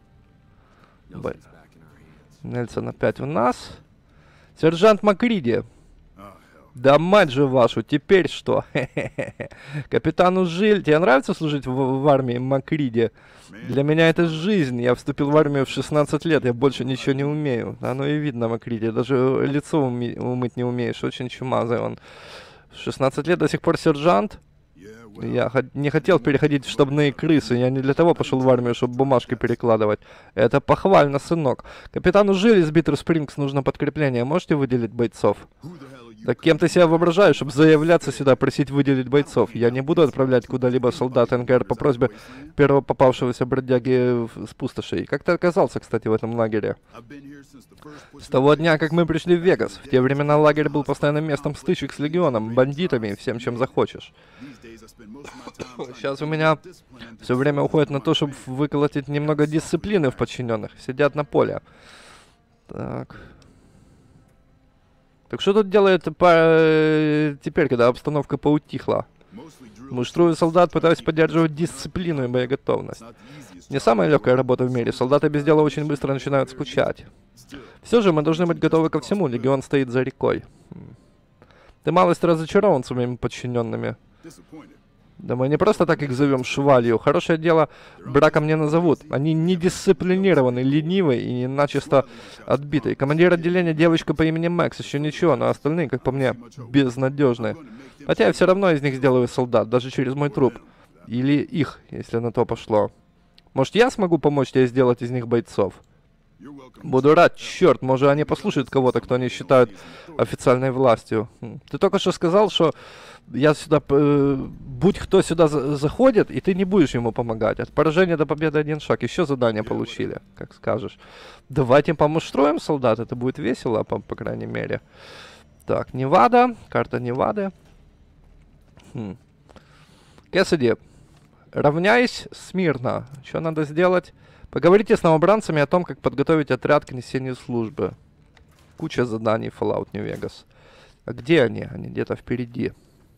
Нельсон опять у нас. Сержант Макриди. Да мать же вашу, теперь что? Капитану Жиль. Тебе нравится служить в армии Макриди? Для меня это жизнь. Я вступил в армию в 16 лет, я больше ничего не умею. Оно и видно, Макриди. Даже лицо умыть не умеешь, очень чумазый он. В 16 лет до сих пор сержант. Я не хотел переходить в штабные крысы. Я не для того пошел в армию, чтобы бумажки перекладывать. Это похвально, сынок. Капитану Жиль из Биттер Спрингс нужно подкрепление. Можете выделить бойцов? Да кем ты себя воображаешь, чтобы заявляться сюда, просить выделить бойцов? Я не буду отправлять куда-либо солдат НКР по просьбе первого попавшегося бродяги с пустошей. Как ты оказался, кстати, в этом лагере? С того дня, как мы пришли в Вегас. В те времена лагерь был постоянным местом стычек с легионом, бандитами и всем, чем захочешь. Сейчас у меня все время уходит на то, чтобы выколотить немного дисциплины в подчиненных. Сидят на поле. Так... Так что тут делает теперь, когда обстановка поутихла? Муштрую солдат, пытаюсь поддерживать дисциплину и боеготовность. Не самая легкая работа в мире. Солдаты без дела очень быстро начинают скучать. Все же мы должны быть готовы ко всему. Легион стоит за рекой. Ты малость разочарован своими подчиненными. Да мы не просто так их зовем швалью. Хорошее дело браком не назовут. Они недисциплинированы, ленивые и начисто отбитые. Командир отделения девочка по имени Мэкс еще ничего, но остальные, как по мне, безнадежные. Хотя я все равно из них сделаю солдат, даже через мой труп. Или их, если на то пошло. Может, я смогу помочь тебе сделать из них бойцов? Буду рад, черт, может они послушают кого-то, кто они считают официальной властью. Ты только что сказал, что я сюда, будь кто сюда заходит, и ты не будешь ему помогать. От поражения до победы один шаг. Еще задание получили, как скажешь. Давайте помустроим солдат, это будет весело, по крайней мере. Так, Невада, карта Невады. Кэссиди, равняйсь смирно. Что надо сделать? Поговорите с новобранцами о том, как подготовить отряд к несению службы. Куча заданий Fallout New Vegas. А где они? Они где-то впереди.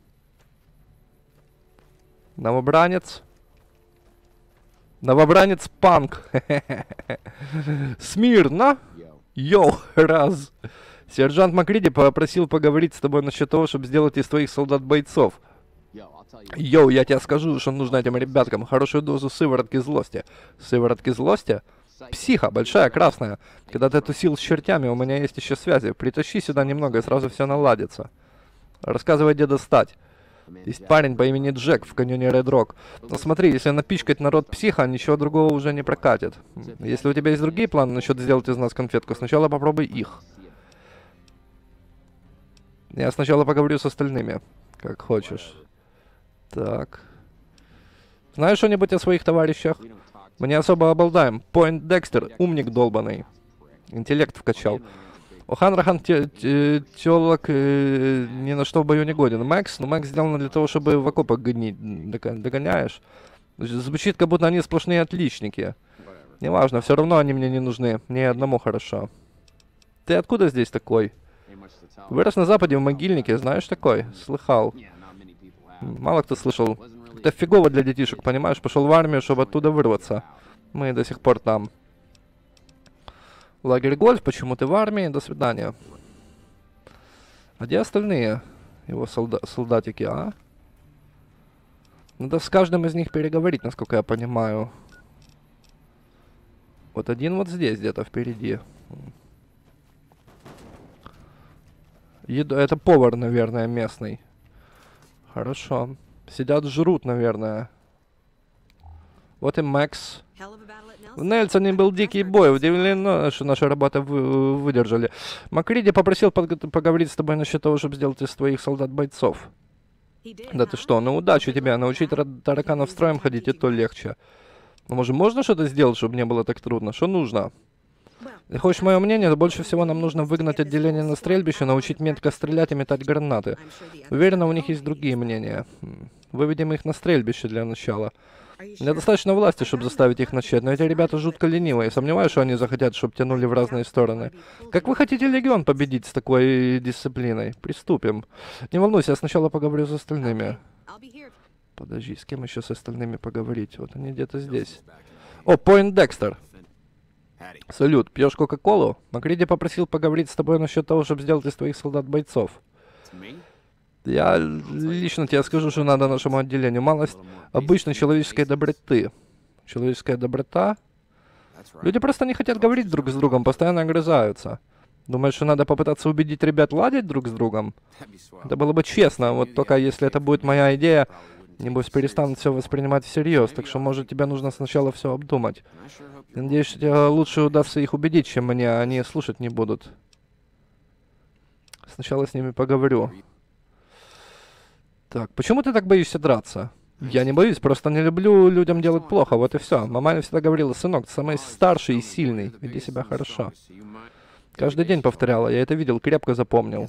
Новобранец. Новобранец Панк. Смирно. Йоу, раз. Сержант Макриди попросил поговорить с тобой насчет того, чтобы сделать из твоих солдат бойцов. Йоу, я тебе скажу, что нужно этим ребяткам. Хорошую дозу сыворотки злости. Сыворотки злости? Психа, большая, красная. Когда ты тусил с чертями, у меня есть еще связи. Притащи сюда немного, и сразу все наладится. Рассказывай, где достать. Есть парень по имени Джек в каньоне Ред Рок. Но смотри, если напичкать народ психа, ничего другого уже не прокатит. Если у тебя есть другие планы насчет сделать из нас конфетку, сначала попробуй их. Я сначала поговорю с остальными. Как хочешь. Так. Знаешь что-нибудь о своих товарищах? Мы не особо обладаем. Пойнт Декстер, умник долбаный. Интеллект вкачал. О'Ханрахан телок ни на что в бою не годен. Макс? Ну, Макс сделан для того, чтобы в окопах гонить. Догоняешь? Звучит, как будто они сплошные отличники. Неважно, все равно они мне не нужны. Мне одному хорошо. Ты откуда здесь такой? Вырос на Западе в могильнике, знаешь такой? Слыхал. Мало кто слышал. Это фигово для детишек, понимаешь? Пошел в армию, чтобы оттуда вырваться. Мы до сих пор там. Лагерь Гольф, почему ты в армии? До свидания. А где остальные его солдатики, а? Надо с каждым из них переговорить, насколько я понимаю. Вот один вот здесь, где-то впереди. Это повар, наверное, местный. Хорошо. Сидят, жрут, наверное. Вот и Макс. В Нельсоне был дикий бой. Удивлен, что наши работы выдержали. Макриди попросил поговорить с тобой насчет того, чтобы сделать из твоих солдат бойцов. Да ты что, ну удачи тебе. Научить тараканов строем ходить и то легче. Ну, может, можно что-то сделать, чтобы не было так трудно? Что нужно? Если хочешь мое мнение, то больше всего нам нужно выгнать отделение на стрельбище, научить метко стрелять и метать гранаты. Уверена, у них есть другие мнения. Выведем их на стрельбище для начала. Мне достаточно власти, чтобы заставить их начать, но эти ребята жутко ленивые. Сомневаюсь, что они захотят, чтобы тянули в разные стороны. Как вы хотите Легион победить с такой дисциплиной? Приступим. Не волнуйся, я сначала поговорю с остальными. Подожди, с кем еще с остальными поговорить? Вот они где-то здесь. О, Пойнт Декстер. Салют, пьешь Кока-Колу? Макриди попросил поговорить с тобой насчет того, чтобы сделать из твоих солдат бойцов. Я лично тебе скажу, что надо нашему отделению. Малость обычной человеческой доброты. Человеческая доброта? Люди просто не хотят говорить друг с другом, постоянно огрызаются. Думаешь, что надо попытаться убедить ребят ладить друг с другом? Это было бы честно, вот только если это будет моя идея, небось перестанут все воспринимать всерьез, так что, может, тебе нужно сначала все обдумать. Надеюсь, что тебе лучше удастся их убедить, чем мне, они слушать не будут. Сначала с ними поговорю. Так, почему ты так боишься драться? Я не боюсь, просто не люблю людям делать плохо, вот и все. Мама всегда говорила: сынок, ты самый старший и сильный, веди себя хорошо. Каждый день повторяла, я это видел, крепко запомнил.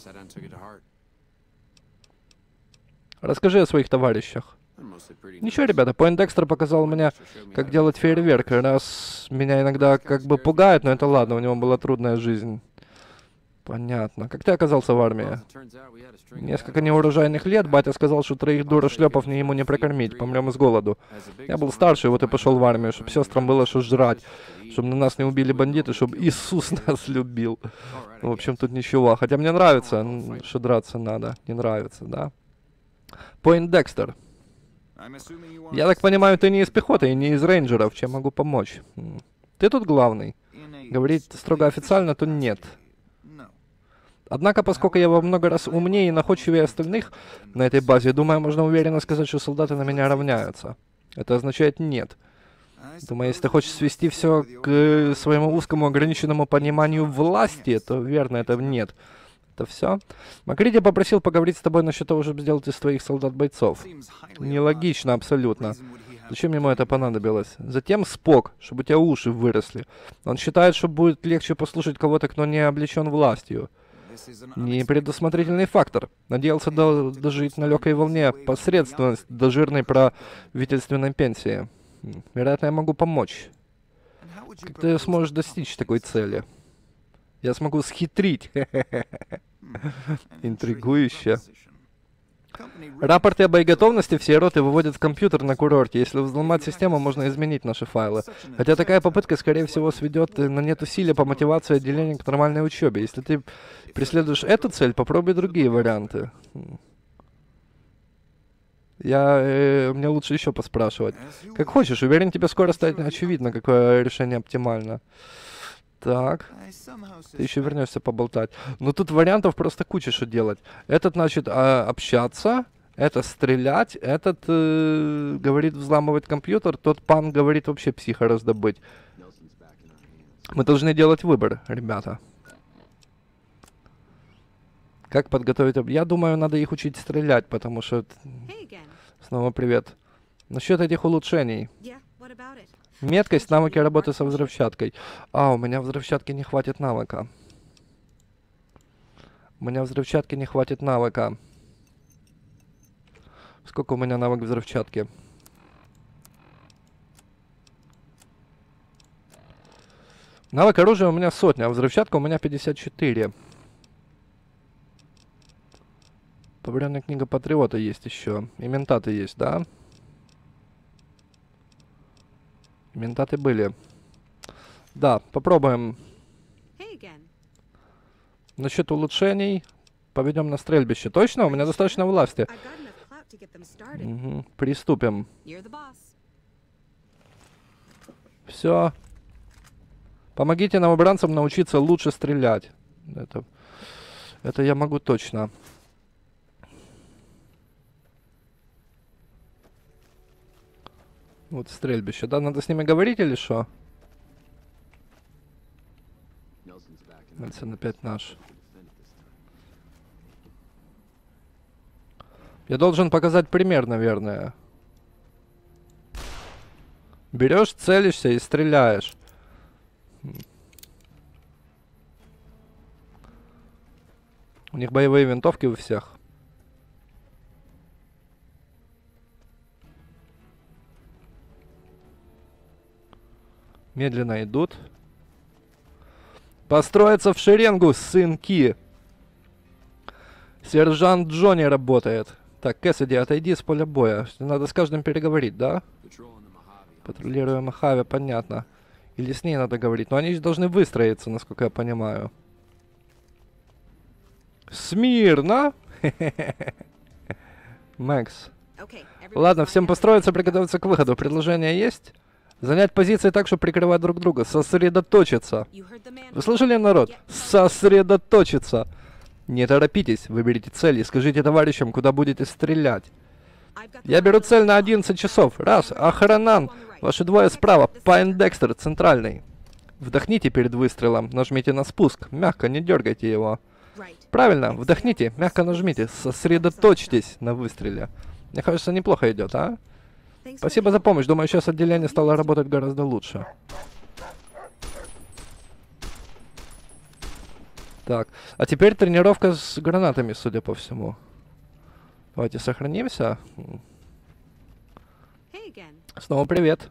Расскажи о своих товарищах. Ничего, ребята, Пойнт Декстер показал мне, как делать фейерверк. Раз меня иногда как бы пугает, но это ладно, у него была трудная жизнь. Понятно. Как ты оказался в армии? Несколько неурожайных лет, батя сказал, что 3 дурошлепов ему не прокормить, помрем с голоду. Я был старший, вот и пошел в армию, чтобы сестрам было что жрать, чтобы на нас не убили бандиты, чтобы Иисус нас любил. В общем, тут ничего. Хотя мне нравится, что драться надо. Не нравится, да? Пойнт Декстер. Я так понимаю, ты не из пехоты и не из рейнджеров, чем могу помочь? Ты тут главный. Говорить строго официально, то нет. Однако, поскольку я во много раз умнее и находчивее остальных на этой базе, думаю, можно уверенно сказать, что солдаты на меня равняются. Это означает нет. Думаю, если ты хочешь свести все к своему узкому ограниченному пониманию власти, то верно, это нет. Это все. Макриди попросил поговорить с тобой насчет того, чтобы сделать из твоих солдат-бойцов. Нелогично абсолютно. Зачем ему это понадобилось? Затем Спок, чтобы у тебя уши выросли. Он считает, что будет легче послушать кого-то, кто не облечен властью. Непредусмотрительный фактор. Надеялся дожить на легкой волне посредственность до жирной правительственной пенсии. Вероятно, я могу помочь. Как ты сможешь достичь такой цели? Я смогу схитрить. Интригующе. Рапорты о боеготовности все роты выводят в компьютер на курорте. Если взломать систему, можно изменить наши файлы. Хотя такая попытка, скорее всего, сведет на нет усилия по мотивации отделения к нормальной учебе. Если ты преследуешь эту цель, попробуй другие варианты. Мне лучше еще поспрашивать. Как хочешь, уверен, тебе скоро станет очевидно, какое решение оптимально. Так. Ты еще вернешься поболтать. Но тут вариантов просто куча, что делать. Этот, значит, общаться, это стрелять, этот говорит взламывать компьютер, тот пан говорит вообще психа раздобыть. Мы должны делать выбор, ребята. Как подготовить... Я думаю, надо их учить стрелять, потому что... Снова привет. Насчет этих улучшений. Меткость, навыки работы со взрывчаткой. У меня взрывчатки не хватит навыка. У меня взрывчатки не хватит навыка. Сколько у меня навык взрывчатки? Навык оружия у меня 100, а взрывчатка у меня 54. Побренная книга Патриота есть еще. И ментаты есть, да? Ментаты были. Да, попробуем. Насчет улучшений. Поведем на стрельбище. Точно? У меня достаточно власти. Угу. Приступим. Все. Помогите новобранцам научиться лучше стрелять. Это я могу точно. Вот стрельбище. Да, надо с ними говорить или что? Нельсон опять наш. Я должен показать пример, наверное. Берешь, целишься и стреляешь. У них боевые винтовки у всех. Медленно идут. Построиться в шеренгу, сынки. Сержант Джонни работает. Так, Кэссиди, отойди с поля боя. Надо с каждым переговорить, да? Патрулируем Мохаве, понятно. Или с ней надо говорить. Но они же должны выстроиться, насколько я понимаю. Смирно! Макс. Ладно, всем построиться, приготовиться к выходу. Предложение есть? Занять позиции так, чтобы прикрывать друг друга. Сосредоточиться. Вы слышали, народ? Сосредоточиться. Не торопитесь, выберите цель и скажите товарищам, куда будете стрелять. Я беру цель на 11 часов. Раз. Охранан. Ваши двое справа. Пайн Декстер, центральный. Вдохните перед выстрелом. Нажмите на спуск. Мягко, не дергайте его. Правильно. Вдохните. Мягко нажмите. Сосредоточьтесь на выстреле. Мне кажется, неплохо идет, а? Спасибо за помощь. Думаю, сейчас отделение стало работать гораздо лучше. Так. А теперь тренировка с гранатами, судя по всему. Давайте сохранимся. Снова привет.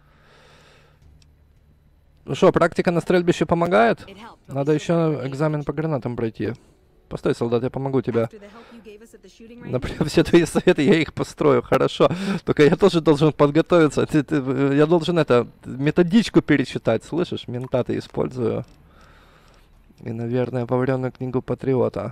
Ну что, практика на стрельбище помогает? Надо еще экзамен по гранатам пройти. Постой, солдат, я помогу тебе. Например, все твои советы, я их построю, хорошо. Только я тоже должен подготовиться. Я должен методичку перечитать, слышишь? Ментаты использую. И, наверное, поваренную книгу Патриота.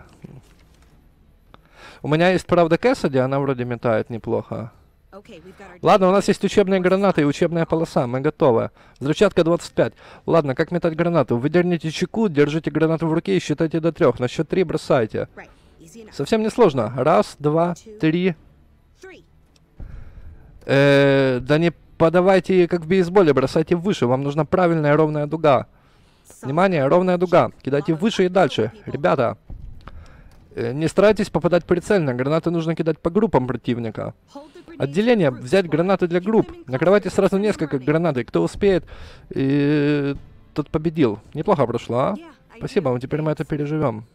У меня есть, правда, Кэссиди, она вроде метает неплохо. Ладно, у нас есть учебные гранаты и учебная полоса, мы готовы. Взрывчатка 25. Ладно, как метать гранату? Вы дерните чеку, держите гранату в руке и считайте до 3. На счет 3 бросайте. Совсем не сложно. Раз, два, три. Да не подавайте, как в бейсболе, бросайте выше. Вам нужна правильная ровная дуга. Внимание, ровная дуга. Кидайте выше и дальше. Ребята, не старайтесь попадать прицельно. Гранаты нужно кидать по группам противника. Отделение. Взять гранаты для групп. Накрывайте сразу несколько гранат. И кто успеет, тот победил. Неплохо прошло, а? Спасибо, вот теперь мы это переживем.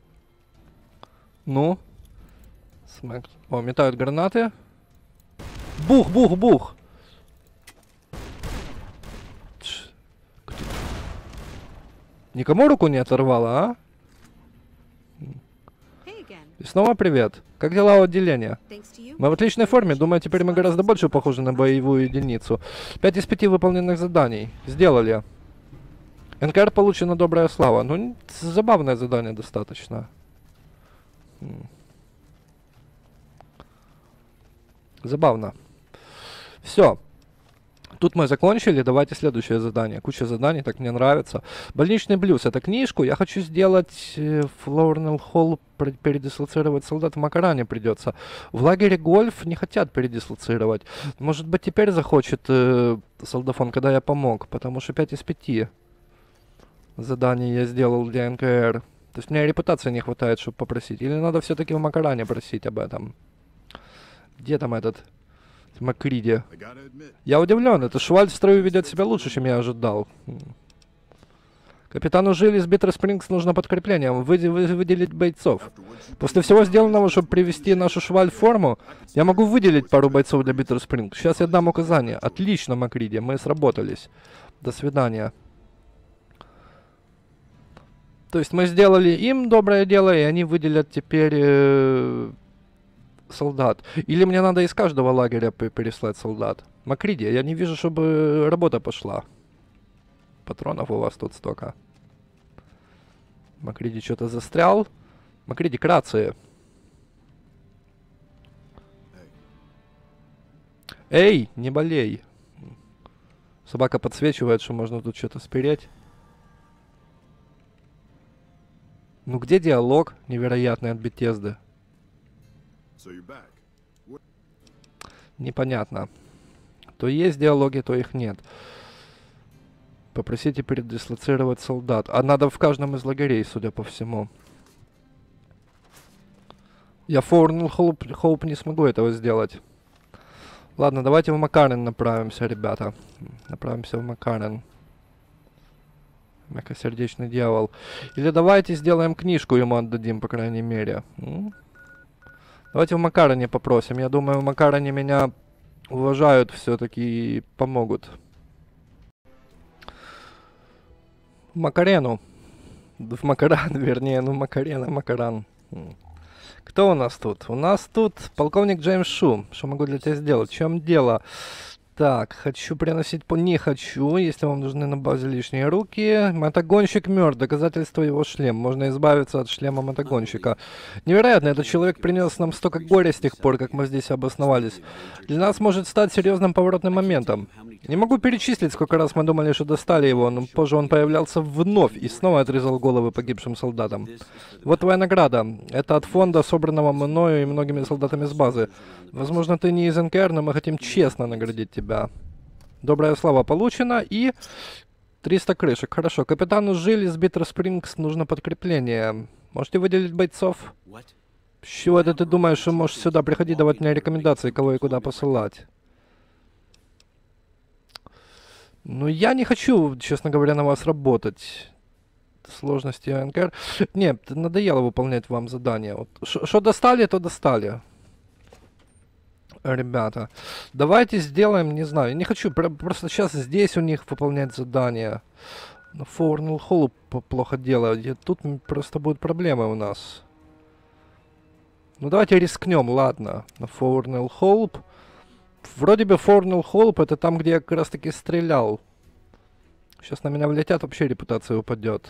Ну? Смэк. О, метают гранаты. Бух, бух, бух. Никому руку не оторвало, а? И снова привет. Как дела у отделения? Мы в отличной форме. Думаю, теперь мы гораздо больше похожи на боевую единицу. 5 из 5 выполненных заданий. Сделали. НКР получена добрая слава. Ну, забавное задание достаточно. Забавно. Все. Тут мы закончили. Давайте следующее задание. Куча заданий, так мне нравится. Больничный блюз. Это книжку. Я хочу сделать Флорнелл Холл, передислоцировать солдат в Макаране придется. В лагере Гольф не хотят передислоцировать. Может быть, теперь захочет солдафон, когда я помог. Потому что 5 из 5 заданий я сделал для НКР. То есть мне репутации не хватает, чтобы попросить. Или надо все-таки в Макаране просить об этом. Где там этот... Макриди. Я удивлен, это Шваль в строю ведет себя лучше, чем я ожидал. Капитану Жилли с Биттер Спрингс нужно подкрепление, выделить бойцов. После всего сделанного, чтобы привести нашу Шваль в форму, я могу выделить пару бойцов для Биттер Спрингс. Сейчас я дам указания. Отлично, Макриди, мы сработались. До свидания. То есть мы сделали им доброе дело, и они выделят теперь... солдат. Или мне надо из каждого лагеря переслать солдат. Макриди, я не вижу, чтобы работа пошла. Патронов у вас тут столько. Макриди что-то застрял. Макриди, к рации. Эй, не болей. Собака подсвечивает, что можно тут что-то спереть. Ну где диалог невероятный от Бетезды? Непонятно. То есть диалоги, то их нет. Попросите передислоцировать солдат. А надо в каждом из лагерей, судя по всему. Я Форнелл Хоуп не смогу этого сделать. Ладно, давайте в Макарен направимся, ребята. Направимся в Макарен. Мягкосердечный дьявол. Или давайте сделаем книжку, ему отдадим, по крайней мере. Давайте в Макарене попросим. Я думаю, в Макарене меня уважают все-таки и помогут. В Макарену. В Макаран, вернее, ну Макарена, Макаран. Кто у нас тут? У нас тут полковник Джеймс Шу. Что могу для тебя сделать? В чем дело? Так, хочу приносить... Не хочу, если вам нужны на базе лишние руки. Мотогонщик мертв. Доказательство его шлем. Можно избавиться от шлема мотогонщика. Невероятно, этот человек принес нам столько горя с тех пор, как мы здесь обосновались. Для нас может стать серьезным поворотным моментом. Не могу перечислить, сколько раз мы думали, что достали его, но позже он появлялся вновь и снова отрезал головы погибшим солдатам. Вот твоя награда. Это от фонда, собранного мною и многими солдатами с базы. Возможно, ты не из НКР, но мы хотим честно наградить тебя. Добрая слава получена и 300 крышек. Хорошо. Капитану Жилли с Биттер Спрингс нужно подкрепление. Можете выделить бойцов? С чего это ты думаешь, что можешь сюда приходить, давать мне рекомендации, кого и куда посылать? Ну, я не хочу, честно говоря, на вас работать. Сложности НКР. Нет, надоело выполнять вам задания. Вот, что достали, то достали. Ребята, давайте сделаем, не знаю, не хочу просто сейчас здесь у них выполнять задания. На Форнелл Холл плохо делают. Тут просто будут проблемы у нас. Ну давайте рискнем, ладно. На Форнелл Холл. Вроде бы Форнелл Холл это там, где я как раз таки стрелял. Сейчас на меня влетят, вообще репутация упадет.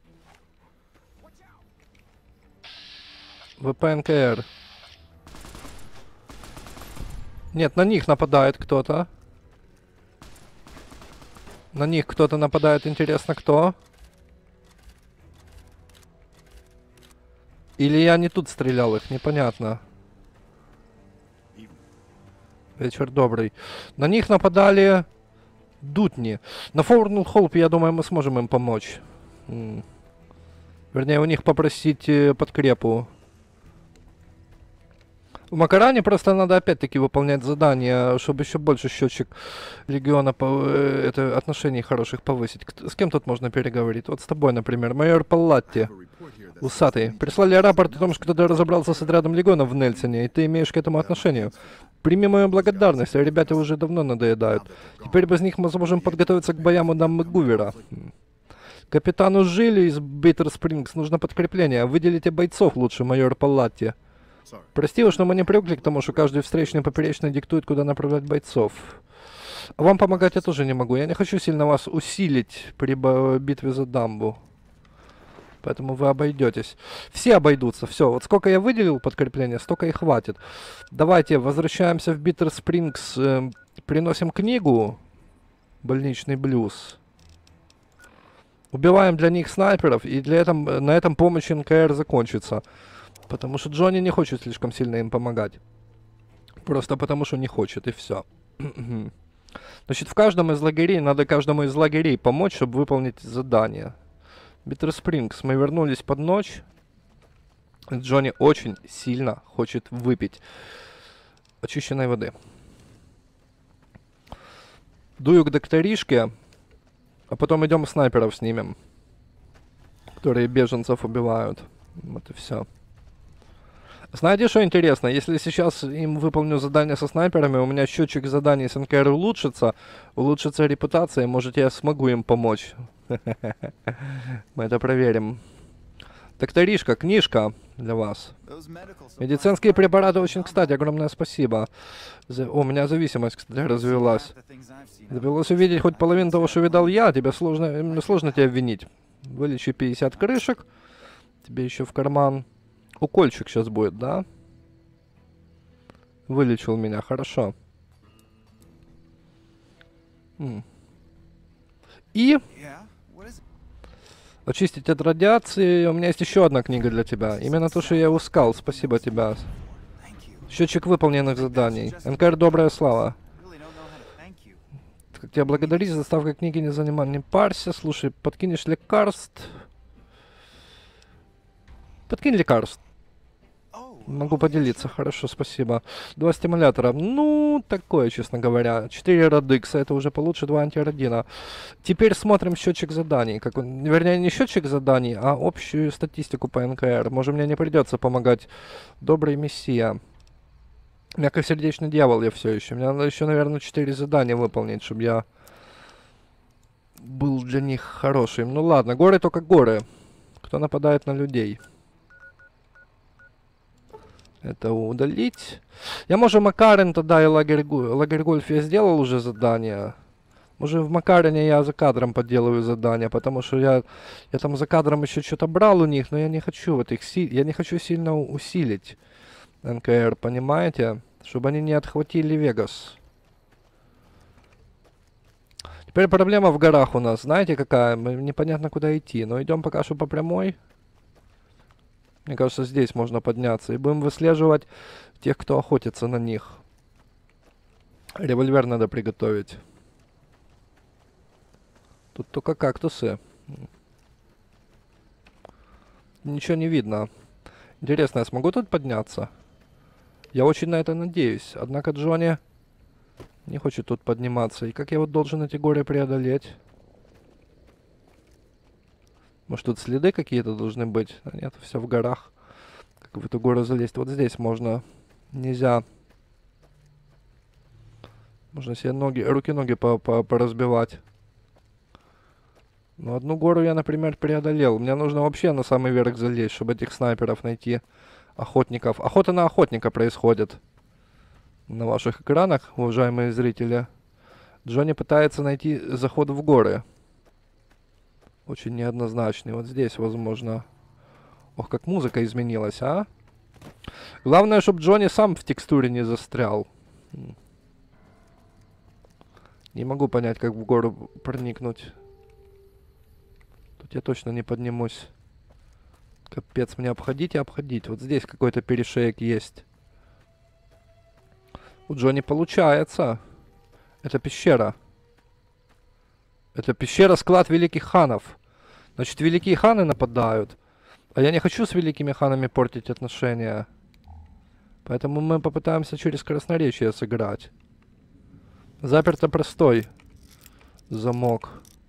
ВП НКР. Нет, на них нападает кто-то. На них кто-то нападает, интересно, кто? Или я не тут стрелял их, непонятно. Вечер добрый. На них нападали дутни. На Форнул Холп, я думаю, мы сможем им помочь. Вернее, у них попросить подкрепу. В Макаране просто надо опять-таки выполнять задания, чтобы еще больше счетчик легиона это отношений хороших повысить. С кем тут можно переговорить? Вот с тобой, например. Майор Паллатти. Усатый. Прислали рапорт о том, что ты разобрался с отрядом легиона в Нельсоне, и ты имеешь к этому отношение. Прими мою благодарность, а ребята уже давно надоедают. Теперь без них мы сможем подготовиться к боям у дамы Гувера. Капитану Жилли из Биттер Спрингс нужно подкрепление. Выделите бойцов лучше, майор Паллатти. Прости уж, но мы не привыкли к тому, что каждый встречный поперечный диктует, куда направлять бойцов. А вам помогать я тоже не могу. Я не хочу сильно вас усилить при битве за дамбу. Поэтому вы обойдетесь. Все обойдутся. Все. Вот сколько я выделил подкрепления, столько и хватит. Давайте возвращаемся в Биттер Спрингс. Приносим книгу. Больничный блюз. Убиваем для них снайперов. И на этом помощь НКР закончится. Потому что Джонни не хочет слишком сильно им помогать. Просто потому что не хочет, и все. Значит, в каждом из лагерей, надо каждому из лагерей помочь, чтобы выполнить задание. Биттер Спрингс, мы вернулись под ночь. Джонни очень сильно хочет выпить очищенной воды. Дую к докторишке, а потом идем снайперов снимем, которые беженцев убивают. Вот и все. Знаете, что интересно? Если сейчас им выполню задание со снайперами, у меня счетчик заданий с НКР улучшится репутация, и, может, я смогу им помочь. Мы это проверим. Докторишка, книжка для вас. Медицинские препараты очень кстати, огромное спасибо. У меня зависимость, кстати, развилась. Довелось увидеть хоть половину того, что видал я, сложно тебя обвинить. Вылечи 50 крышек, тебе еще в карман. Укольчик сейчас будет, да? Вылечил меня, хорошо. И очистить от радиации. У меня есть еще одна книга для тебя. Именно то, что я искал. Спасибо тебе. Счетчик выполненных заданий. НКР добрая слава. Как тебя благодарить за доставку книги не занимай. Не парься. Слушай, подкинешь лекарств. Подкинь лекарств. Могу поделиться, хорошо, спасибо. 2 стимулятора. Ну, такое, честно говоря. 4 радикса, это уже получше 2 антирадина. Теперь смотрим счетчик заданий. Вернее, не счетчик заданий, а общую статистику по НКР. Может, мне не придется помогать. Добрый мессия. Мягкосердечный дьявол я все еще. Мне надо еще, наверное, 4 задания выполнить, чтобы я был для них хорошим. Ну ладно, горы только горы. Кто нападает на людей? Это удалить. Я, может, Макарен тогда и лагерь Гольф я сделал уже задание. Может, в Макарене я за кадром поделаю задание, потому что я там за кадром еще что-то брал у них, но я не хочу я не хочу сильно усилить НКР, понимаете? Чтобы они не отхватили Вегас. Теперь проблема в горах у нас, знаете какая? Непонятно куда идти, но идем пока что по прямой. Мне кажется, здесь можно подняться. И будем выслеживать тех, кто охотится на них. Револьвер надо приготовить. Тут только кактусы. Ничего не видно. Интересно, я смогу тут подняться? Я очень на это надеюсь. Однако Джонни не хочет тут подниматься. И как я вот должен эти горы преодолеть? Может, тут следы какие-то должны быть? А нет, все в горах. Как в эту гору залезть? Вот здесь можно. Нельзя. Можно себе руки-ноги поразбивать. Но одну гору я, например, преодолел. Мне нужно вообще на самый верх залезть, чтобы этих снайперов найти. Охотников. Охота на охотника происходит. На ваших экранах, уважаемые зрители. Джонни пытается найти заход в горы. Очень неоднозначный. Вот здесь, возможно. Ох, как музыка изменилась, а? Главное, чтобы Джонни сам в текстуре не застрял. Не могу понять, как в гору проникнуть. Тут я точно не поднимусь. Капец, мне обходить и обходить. Вот здесь какой-то перешеек есть. У Джонни получается. Это пещера. Это пещера-склад великих ханов. Значит, великие ханы нападают. А я не хочу с великими ханами портить отношения. Поэтому мы попытаемся через красноречие сыграть. Заперто простой замок.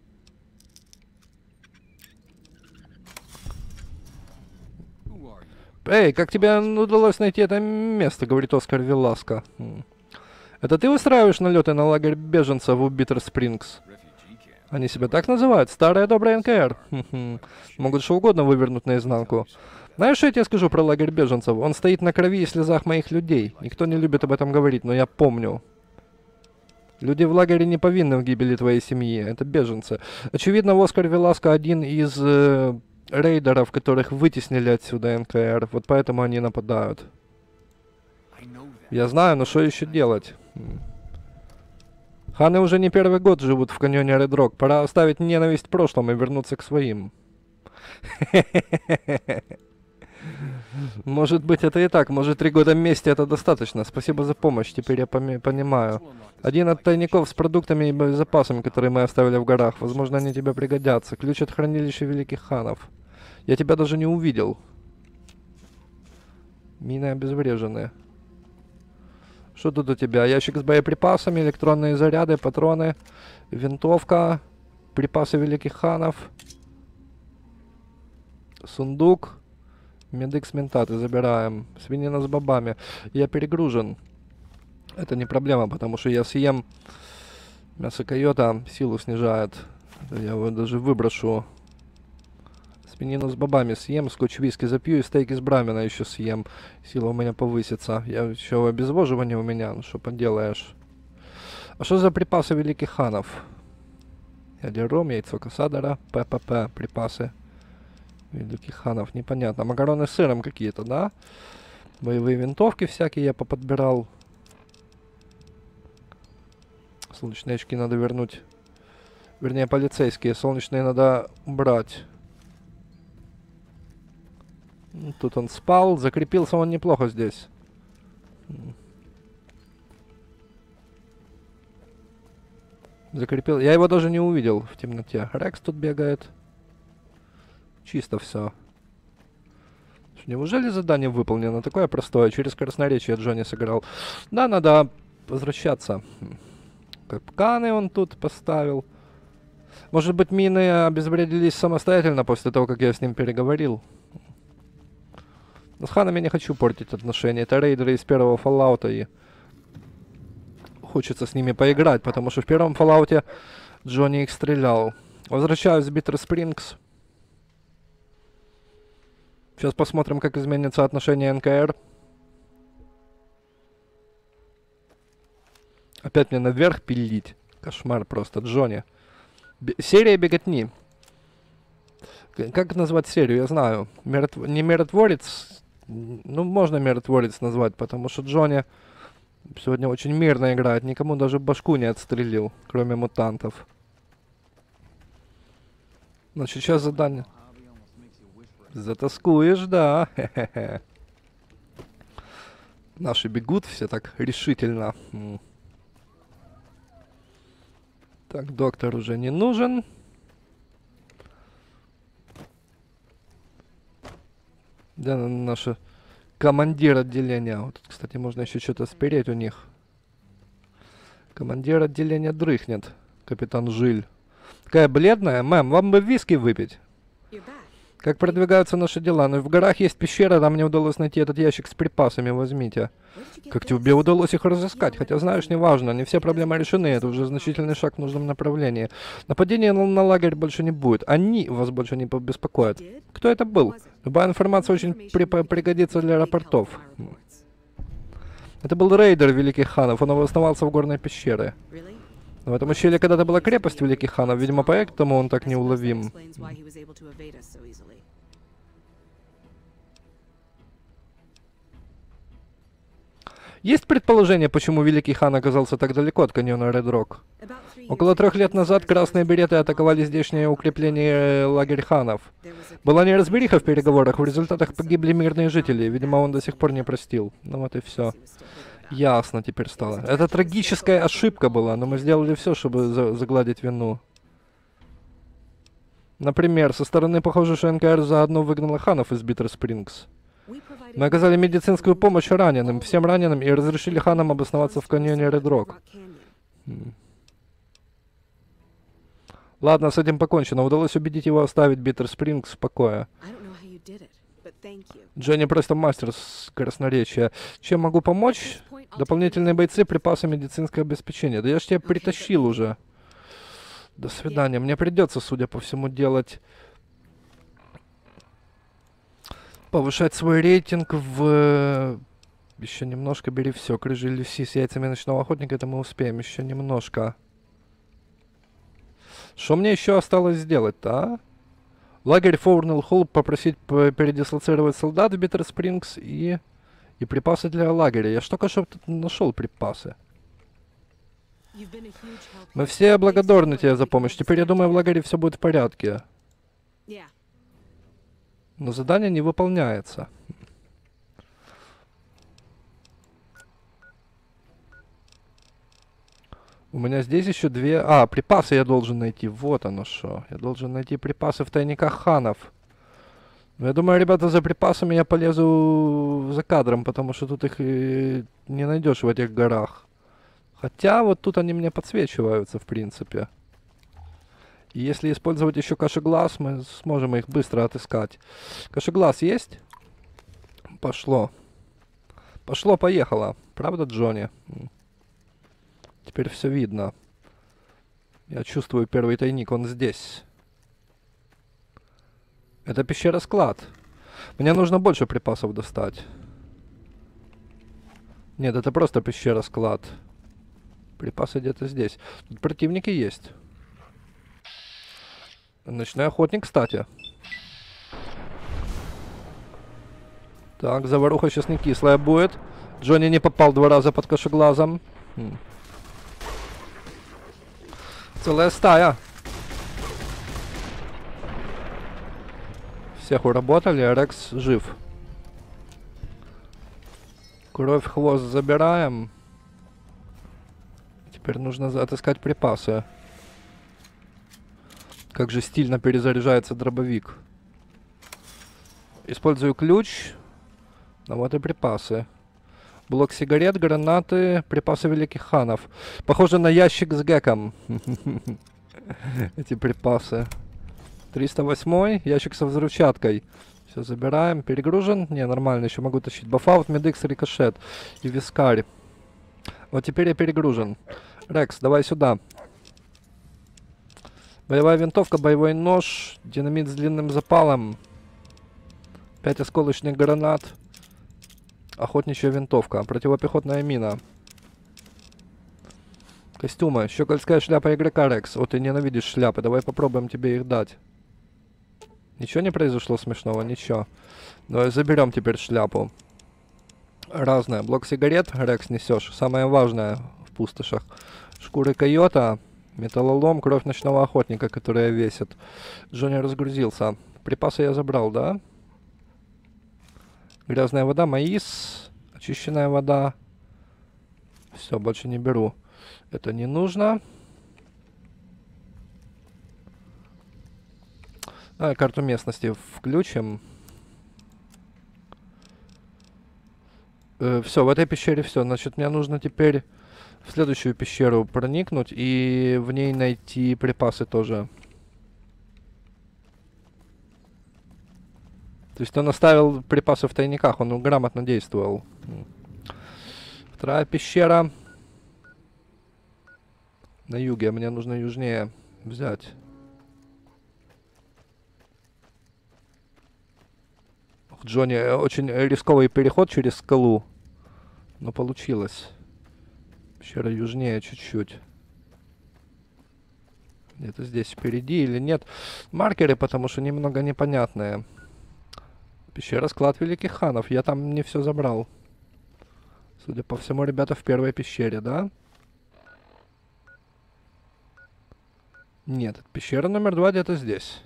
Эй, как тебе удалось найти это место, говорит Оскар Веласко. Это ты устраиваешь налеты на лагерь беженцев в Биттер Спрингс? Они себя так называют? Старая добрая НКР. Могут что угодно вывернуть наизнанку. Знаешь, что я тебе скажу про лагерь беженцев? Он стоит на крови и слезах моих людей. Никто не любит об этом говорить, но я помню. Люди в лагере не повинны в гибели твоей семьи. Это беженцы. Очевидно, Оскар Веласко один из рейдеров, которых вытеснили отсюда НКР. Вот поэтому они нападают. Я знаю, но что еще делать? Ханы уже не первый год живут в каньоне Ред Рок. Пора оставить ненависть в прошлом и вернуться к своим. Может быть, это и так. Может, 3 года вместе это достаточно. Спасибо за помощь. Теперь я понимаю. Один от тайников с продуктами и боезапасами, которые мы оставили в горах. Возможно, они тебе пригодятся. Ключ от хранилища великих ханов. Я тебя даже не увидел. Мины обезврежены. Что тут у тебя? Ящик с боеприпасами, электронные заряды, патроны, винтовка, припасы великих ханов, сундук, медикс ментаты забираем, свинина с бобами. Я перегружен. Это не проблема, потому что я съем мясо койота, силу снижает. Я его даже выброшу. Свинину с бобами съем, скотч-виски запью и стейки с брамена еще съем. Сила у меня повысится. Я еще обезвоживание у меня, ну что поделаешь. А что за припасы великих ханов? Ядером, яйцо кассадора, ППП, припасы великих ханов, непонятно. Макароны с сыром какие-то, да? Боевые винтовки всякие я поподбирал. Солнечные очки надо вернуть. Вернее, полицейские. Солнечные надо убрать. Тут он спал. Закрепился он неплохо здесь. Закрепил. Я его даже не увидел в темноте. Рекс тут бегает. Чисто все. Неужели задание выполнено? Такое простое. Через красноречие Джонни сыграл. Да, надо возвращаться. Капканы он тут поставил. Может быть, мины обезвредились самостоятельно после того, как я с ним переговорил. Но с ханами не хочу портить отношения. Это рейдеры из первого Fallout, и хочется с ними поиграть, потому что в первом Fallout Джонни их стрелял. Возвращаюсь в Биттер Спрингс. Сейчас посмотрим, как изменится отношение НКР. Опять мне наверх пилить. Кошмар просто, Джонни. Серия беготни. Как назвать серию, я знаю. Не миротворец. Ну, можно миротворец назвать, потому что Джонни сегодня очень мирно играет. Никому даже башку не отстрелил, кроме мутантов. Значит, сейчас задание. Затаскуешь, да. Наши бегут все так решительно. Так, доктор уже не нужен. Да, наша командир отделения. Вот тут, кстати, можно еще что-то спереть у них. Командир отделения дрыхнет. Капитан Жиль. Такая бледная. Мэм, вам бы виски выпить? Как продвигаются наши дела? Ну, в горах есть пещера, там мне удалось найти этот ящик с припасами, возьмите. Как тебе удалось их разыскать? Хотя, знаешь, неважно, не все проблемы решены, это уже значительный шаг в нужном направлении. Нападения на лагерь больше не будет, они вас больше не беспокоят. Кто это был? Любая информация очень пригодится для рапортов. Это был рейдер Великих Ханов, он обосновался в горной пещере. В этом ущелье когда-то была крепость Великих Ханов, видимо, поэтому он так неуловим. Есть предположение, почему Великий Хан оказался так далеко от каньона Ред Рок? Около 3 лет назад красные береты атаковали здешнее укрепление лагерь ханов. Была неразбериха в переговорах, в результатах погибли мирные жители. Видимо, он до сих пор не простил. Ну вот и все. Ясно теперь стало. Это трагическая ошибка была, но мы сделали все, чтобы загладить вину. Например, со стороны, похоже, что НКР заодно выгнала ханов из Биттер Спрингс. Мы оказали медицинскую помощь раненым, всем раненым, и разрешили ханам обосноваться в каньоне Ред Рок. Ладно, с этим покончено. Удалось убедить его оставить Биттер Спрингс в покое. Джонни просто мастер красноречия. Чем могу помочь? Дополнительные бойцы, припасы, медицинское обеспечение. Да я ж тебя притащил уже. До свидания. Мне придется, судя по всему, повышать свой рейтинг в... Еще немножко бери все. Крыжи Люси с яйцами ночного охотника. Это мы успеем. Еще немножко. Что мне еще осталось сделать-то, а? Лагерь Фоурнелл Холл попросить передислоцировать солдат в Биттер Спрингс и припасы для лагеря. Я ж только что тут нашел припасы. Мы все благодарны тебе за помощь. Теперь, я думаю, в лагере все будет в порядке. Но задание не выполняется. У меня здесь еще две... А, припасы я должен найти. Вот оно что. Я должен найти припасы в тайниках ханов. Но я думаю, ребята, за припасами я полезу за кадром, потому что тут их и не найдешь в этих горах. Хотя вот тут они мне подсвечиваются, в принципе. И если использовать еще кашеглаз, мы сможем их быстро отыскать. Кашеглаз есть? Пошло. Пошло-поехало. Правда, Джонни? Теперь все видно. Я чувствую первый тайник, он здесь. Это пещера-склад. Мне нужно больше припасов достать. Нет, это просто пещера-склад. Припасы где-то здесь. Тут противники есть. Ночной охотник, кстати. Так, заваруха сейчас не кислая будет. Джонни не попал 2 раза под кашеглазом. Целая стая. Всех уработали, Рекс жив. Кровь, хвост забираем. Теперь нужно отыскать припасы. Как же стильно перезаряжается дробовик. Использую ключ. Ну вот и припасы. Блок сигарет, гранаты, припасы великих ханов. Похоже на ящик с геком. Эти припасы. 308, ящик со взрывчаткой. Все, забираем. Перегружен? Не, нормально, еще могу тащить. Бафаут, медикс, рикошет и вискарь. Вот теперь я перегружен. Рекс, давай сюда. Боевая винтовка, боевой нож, динамит с длинным запалом. 5 осколочных гранат. Охотничья винтовка, противопехотная мина. Костюмы, щегольская шляпа игрока, Рекс. О, ты ненавидишь шляпы, давай попробуем тебе их дать. Ничего не произошло смешного? Ничего. Давай заберем теперь шляпу. Разное. Блок сигарет, Рекс, несешь. Самое важное в пустошах. Шкуры койота, металлолом, кровь ночного охотника, которая весит. Джонни разгрузился. Припасы я забрал, да? Грязная вода, маис, очищенная вода. Все, больше не беру. Это не нужно. Давай карту местности включим. Все, в этой пещере все. Значит, мне нужно теперь в следующую пещеру проникнуть и в ней найти припасы тоже. То есть он оставил припасы в тайниках, он грамотно действовал. Вторая пещера. На юге, мне нужно южнее взять. Джонни, очень рисковый переход через скалу. Но получилось. Пещера южнее чуть-чуть. Где-то здесь впереди или нет. Маркеры, потому что немного непонятные. Пещера склад великих ханов. Я там не все забрал. Судя по всему, ребята в первой пещере, да? Нет, пещера номер 2 где-то здесь.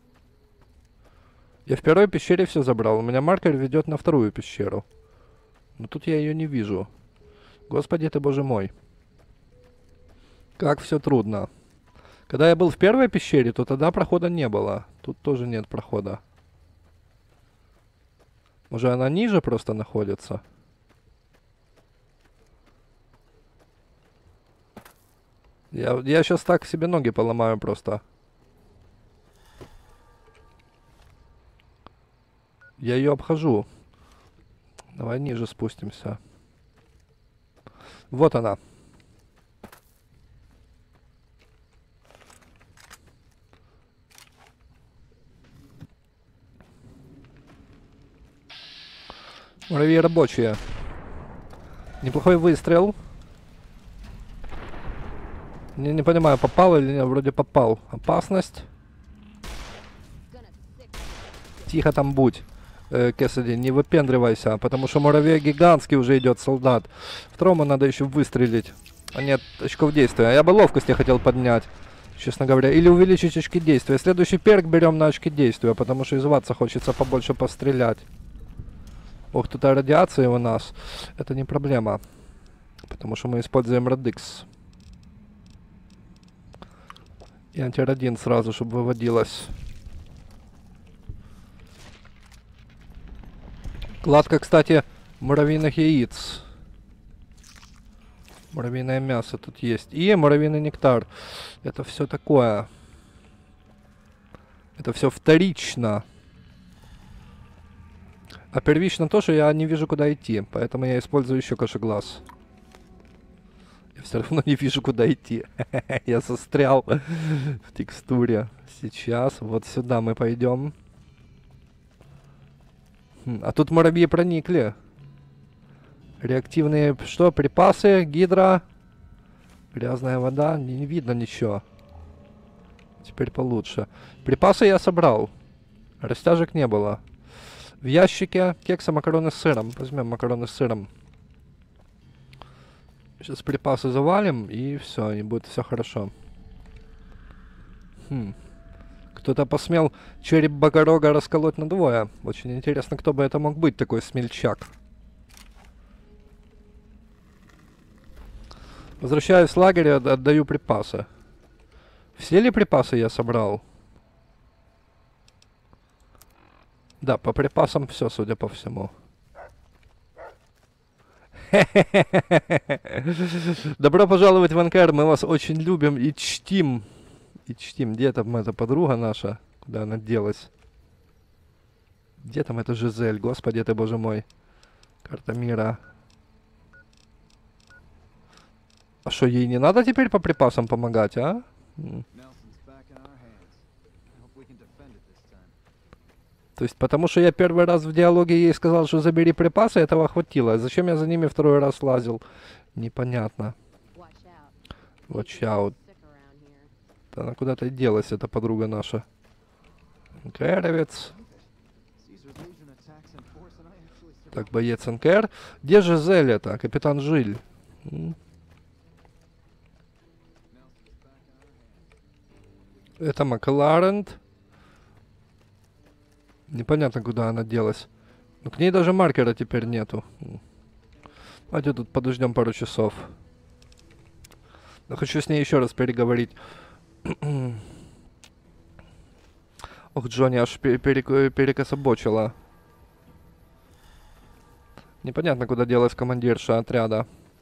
Я в первой пещере все забрал. У меня маркер ведет на вторую пещеру. Но тут я ее не вижу. Господи ты, боже мой. Как все трудно. Когда я был в первой пещере, то тогда прохода не было. Тут тоже нет прохода. Может, она ниже просто находится? Я сейчас так себе ноги поломаю просто. Я ее обхожу. Давай ниже спустимся. Вот она. Муравьи рабочие. Неплохой выстрел. Не понимаю, попал или нет. Вроде попал. Опасность. Тихо там будь, Кэссиди, не выпендривайся, потому что муравей гигантский уже идет, солдат. Второму надо еще выстрелить. А нет очков действия. Я бы ловкости хотел поднять, честно говоря. Или увеличить очки действия. Следующий перк берем на очки действия, потому что изваться хочется побольше пострелять. Ох, тут радиация у нас. Это не проблема, потому что мы используем Радикс. И антирадин сразу, чтобы выводилось. Кладка, кстати, муравьиных яиц. Муравьиное мясо тут есть. И муравьиный нектар. Это все такое. Это все вторично. А первично то, что я не вижу, куда идти. Поэтому я использую еще кошеглаз. Я все равно не вижу, куда идти. Я застрял в текстуре. Сейчас вот сюда мы пойдем. А тут муравьи проникли. Реактивные, что, припасы, гидра. Грязная вода, не видно ничего. Теперь получше. Припасы я собрал. Растяжек не было. В ящике кекса, макароны с сыром. Возьмем макароны с сыром. Сейчас припасы завалим, и все, и будет все хорошо. Кто-то посмел череп Богорога расколоть надвое. Очень интересно, кто бы это мог быть, такой смельчак. Возвращаюсь в лагерь, отдаю припасы. Все ли припасы я собрал? Да, по припасам все, судя по всему. Добро пожаловать в НКР, мы вас очень любим и чтим. Где там эта подруга наша? Куда она делась? Где там эта Жизель? Господи ты, боже мой. Карта мира. А что, ей не надо теперь по припасам помогать, а? То есть, потому что я первый раз в диалоге ей сказал, что забери припасы, этого хватило. Зачем я за ними второй раз лазил? Непонятно. Watch out. Она куда-то делась, эта подруга наша. НКРовец. Так, боец НКР. Где же Зель это? Капитан Жиль. Это Макларент. Непонятно, куда она делась. Но к ней даже маркера теперь нету. Давайте тут подождем пару часов. Но хочу с ней еще раз переговорить. Ох, Джонни аж перекособочила. Непонятно, куда делась командирша отряда.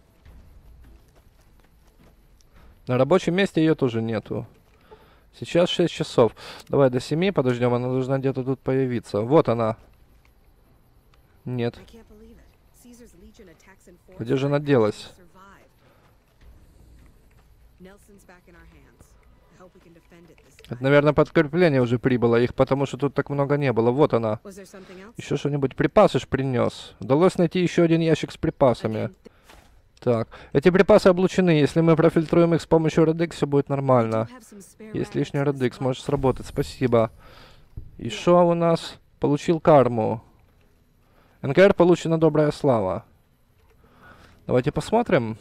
На рабочем месте ее тоже нету. Сейчас 6 часов. Давай до 7 подождем, она должна где-то тут появиться. Вот она. Нет. Где же она делась? Это, наверное, подкрепление уже прибыло их, потому что тут так много не было. Вот она. Еще что-нибудь. Припасы ж принес. Удалось найти еще один ящик с припасами. Так. Эти припасы облучены. Если мы профильтруем их с помощью Радикс, все будет нормально. Есть лишний Радикс, может сработать. Спасибо. И что у нас? Получил карму. НКР получена добрая слава. Давайте посмотрим.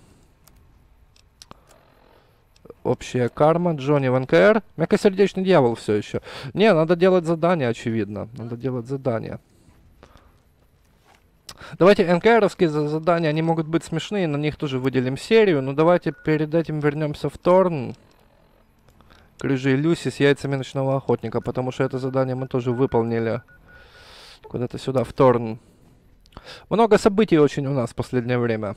Общая карма. Джонни в НКР. Мягкосердечный дьявол все еще. Не, надо делать задание, очевидно. Надо делать задание. Давайте НКРовские задания, они могут быть смешные, на них тоже выделим серию. Но давайте перед этим вернемся в Торн. К рыжей Люси с яйцами ночного охотника, потому что это задание мы тоже выполнили. Куда-то сюда, в Торн. Много событий очень у нас в последнее время.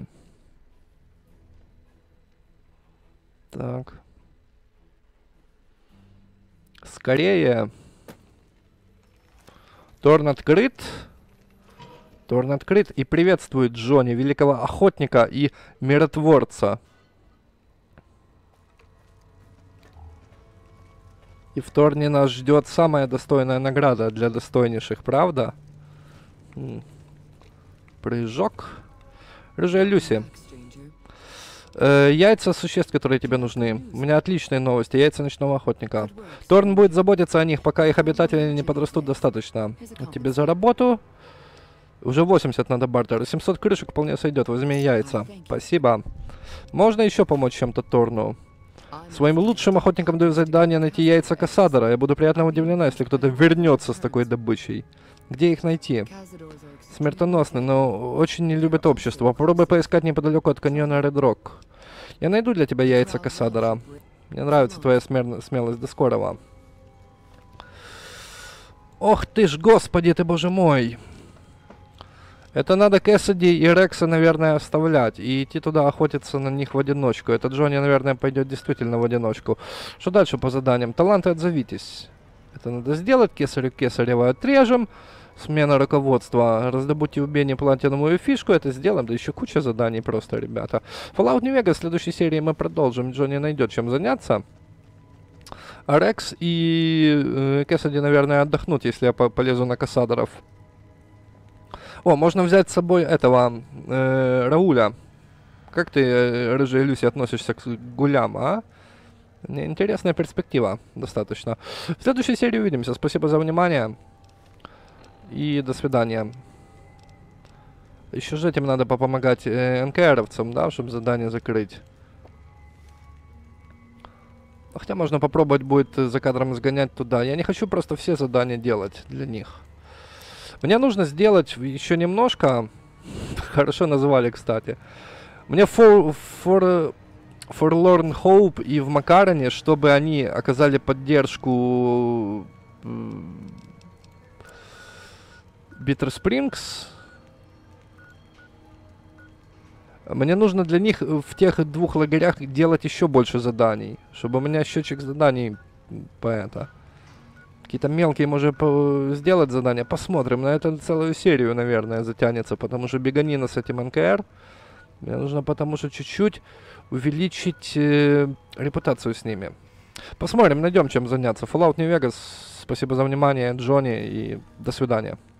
Так. Скорее. Торн открыт. Торн открыт и приветствует Джонни, великого охотника и миротворца. И в Торне нас ждет самая достойная награда для достойнейших, правда? Прыжок. Рыжая Люси. Яйца существ, которые тебе нужны. У меня отличные новости. Яйца ночного охотника. Торн будет заботиться о них, пока их обитатели не подрастут достаточно. Тебе за работу. Уже 80 надо бартера. 700 крышек вполне сойдет. Возьми яйца. Спасибо. Можно еще помочь чем-то Торну? Своим лучшим охотникам даю задание найти яйца Кассадора. Я буду приятно удивлена, если кто-то вернется с такой добычей. Где их найти? Смертоносны, но очень не любят общество. Попробуй поискать неподалеку от каньона Ред Рок. Я найду для тебя яйца Кассадора. Мне нравится твоя смелость. До скорого. Ох ты ж, господи ты, боже мой. Это надо Кэссиди и Рекса, наверное, оставлять. И идти туда охотиться на них в одиночку. Это Джонни, наверное, пойдет действительно в одиночку. Что дальше по заданиям? Таланты отзовитесь. Это надо сделать. Кесарю Кесарева отрежем. Смена руководства. Раздобудьте убение платиновую фишку. Это сделаем. Да еще куча заданий просто, ребята. Fallout New Vegas в следующей серии мы продолжим. Джонни найдет чем заняться. А Рекс и Кэссиди, наверное, отдохнут, если я полезу на Кассадоров. О, можно взять с собой этого Рауля. Как ты, рыжая Люси, относишься к гулям, а? Интересная перспектива, достаточно. В следующей серии увидимся. Спасибо за внимание. И до свидания. Еще же этим надо попомогать НКРовцам, да, чтобы задание закрыть. Хотя можно попробовать будет за кадром сгонять туда. Я не хочу просто все задания делать для них. Мне нужно сделать еще немножко. Хорошо назвали, кстати. Мне Forlorn Hope и в Макароне, чтобы они оказали поддержку Bitter Springs. Мне нужно для них в тех двух лагерях делать еще больше заданий. Чтобы у меня счетчик заданий по это... Какие-то мелкие можно сделать задания. Посмотрим. На это целую серию, наверное, затянется. Потому что беганина с этим НКР. Мне нужно потому что чуть-чуть увеличить репутацию с ними. Посмотрим, найдем чем заняться. Fallout New Vegas. Спасибо за внимание, Джонни. И до свидания.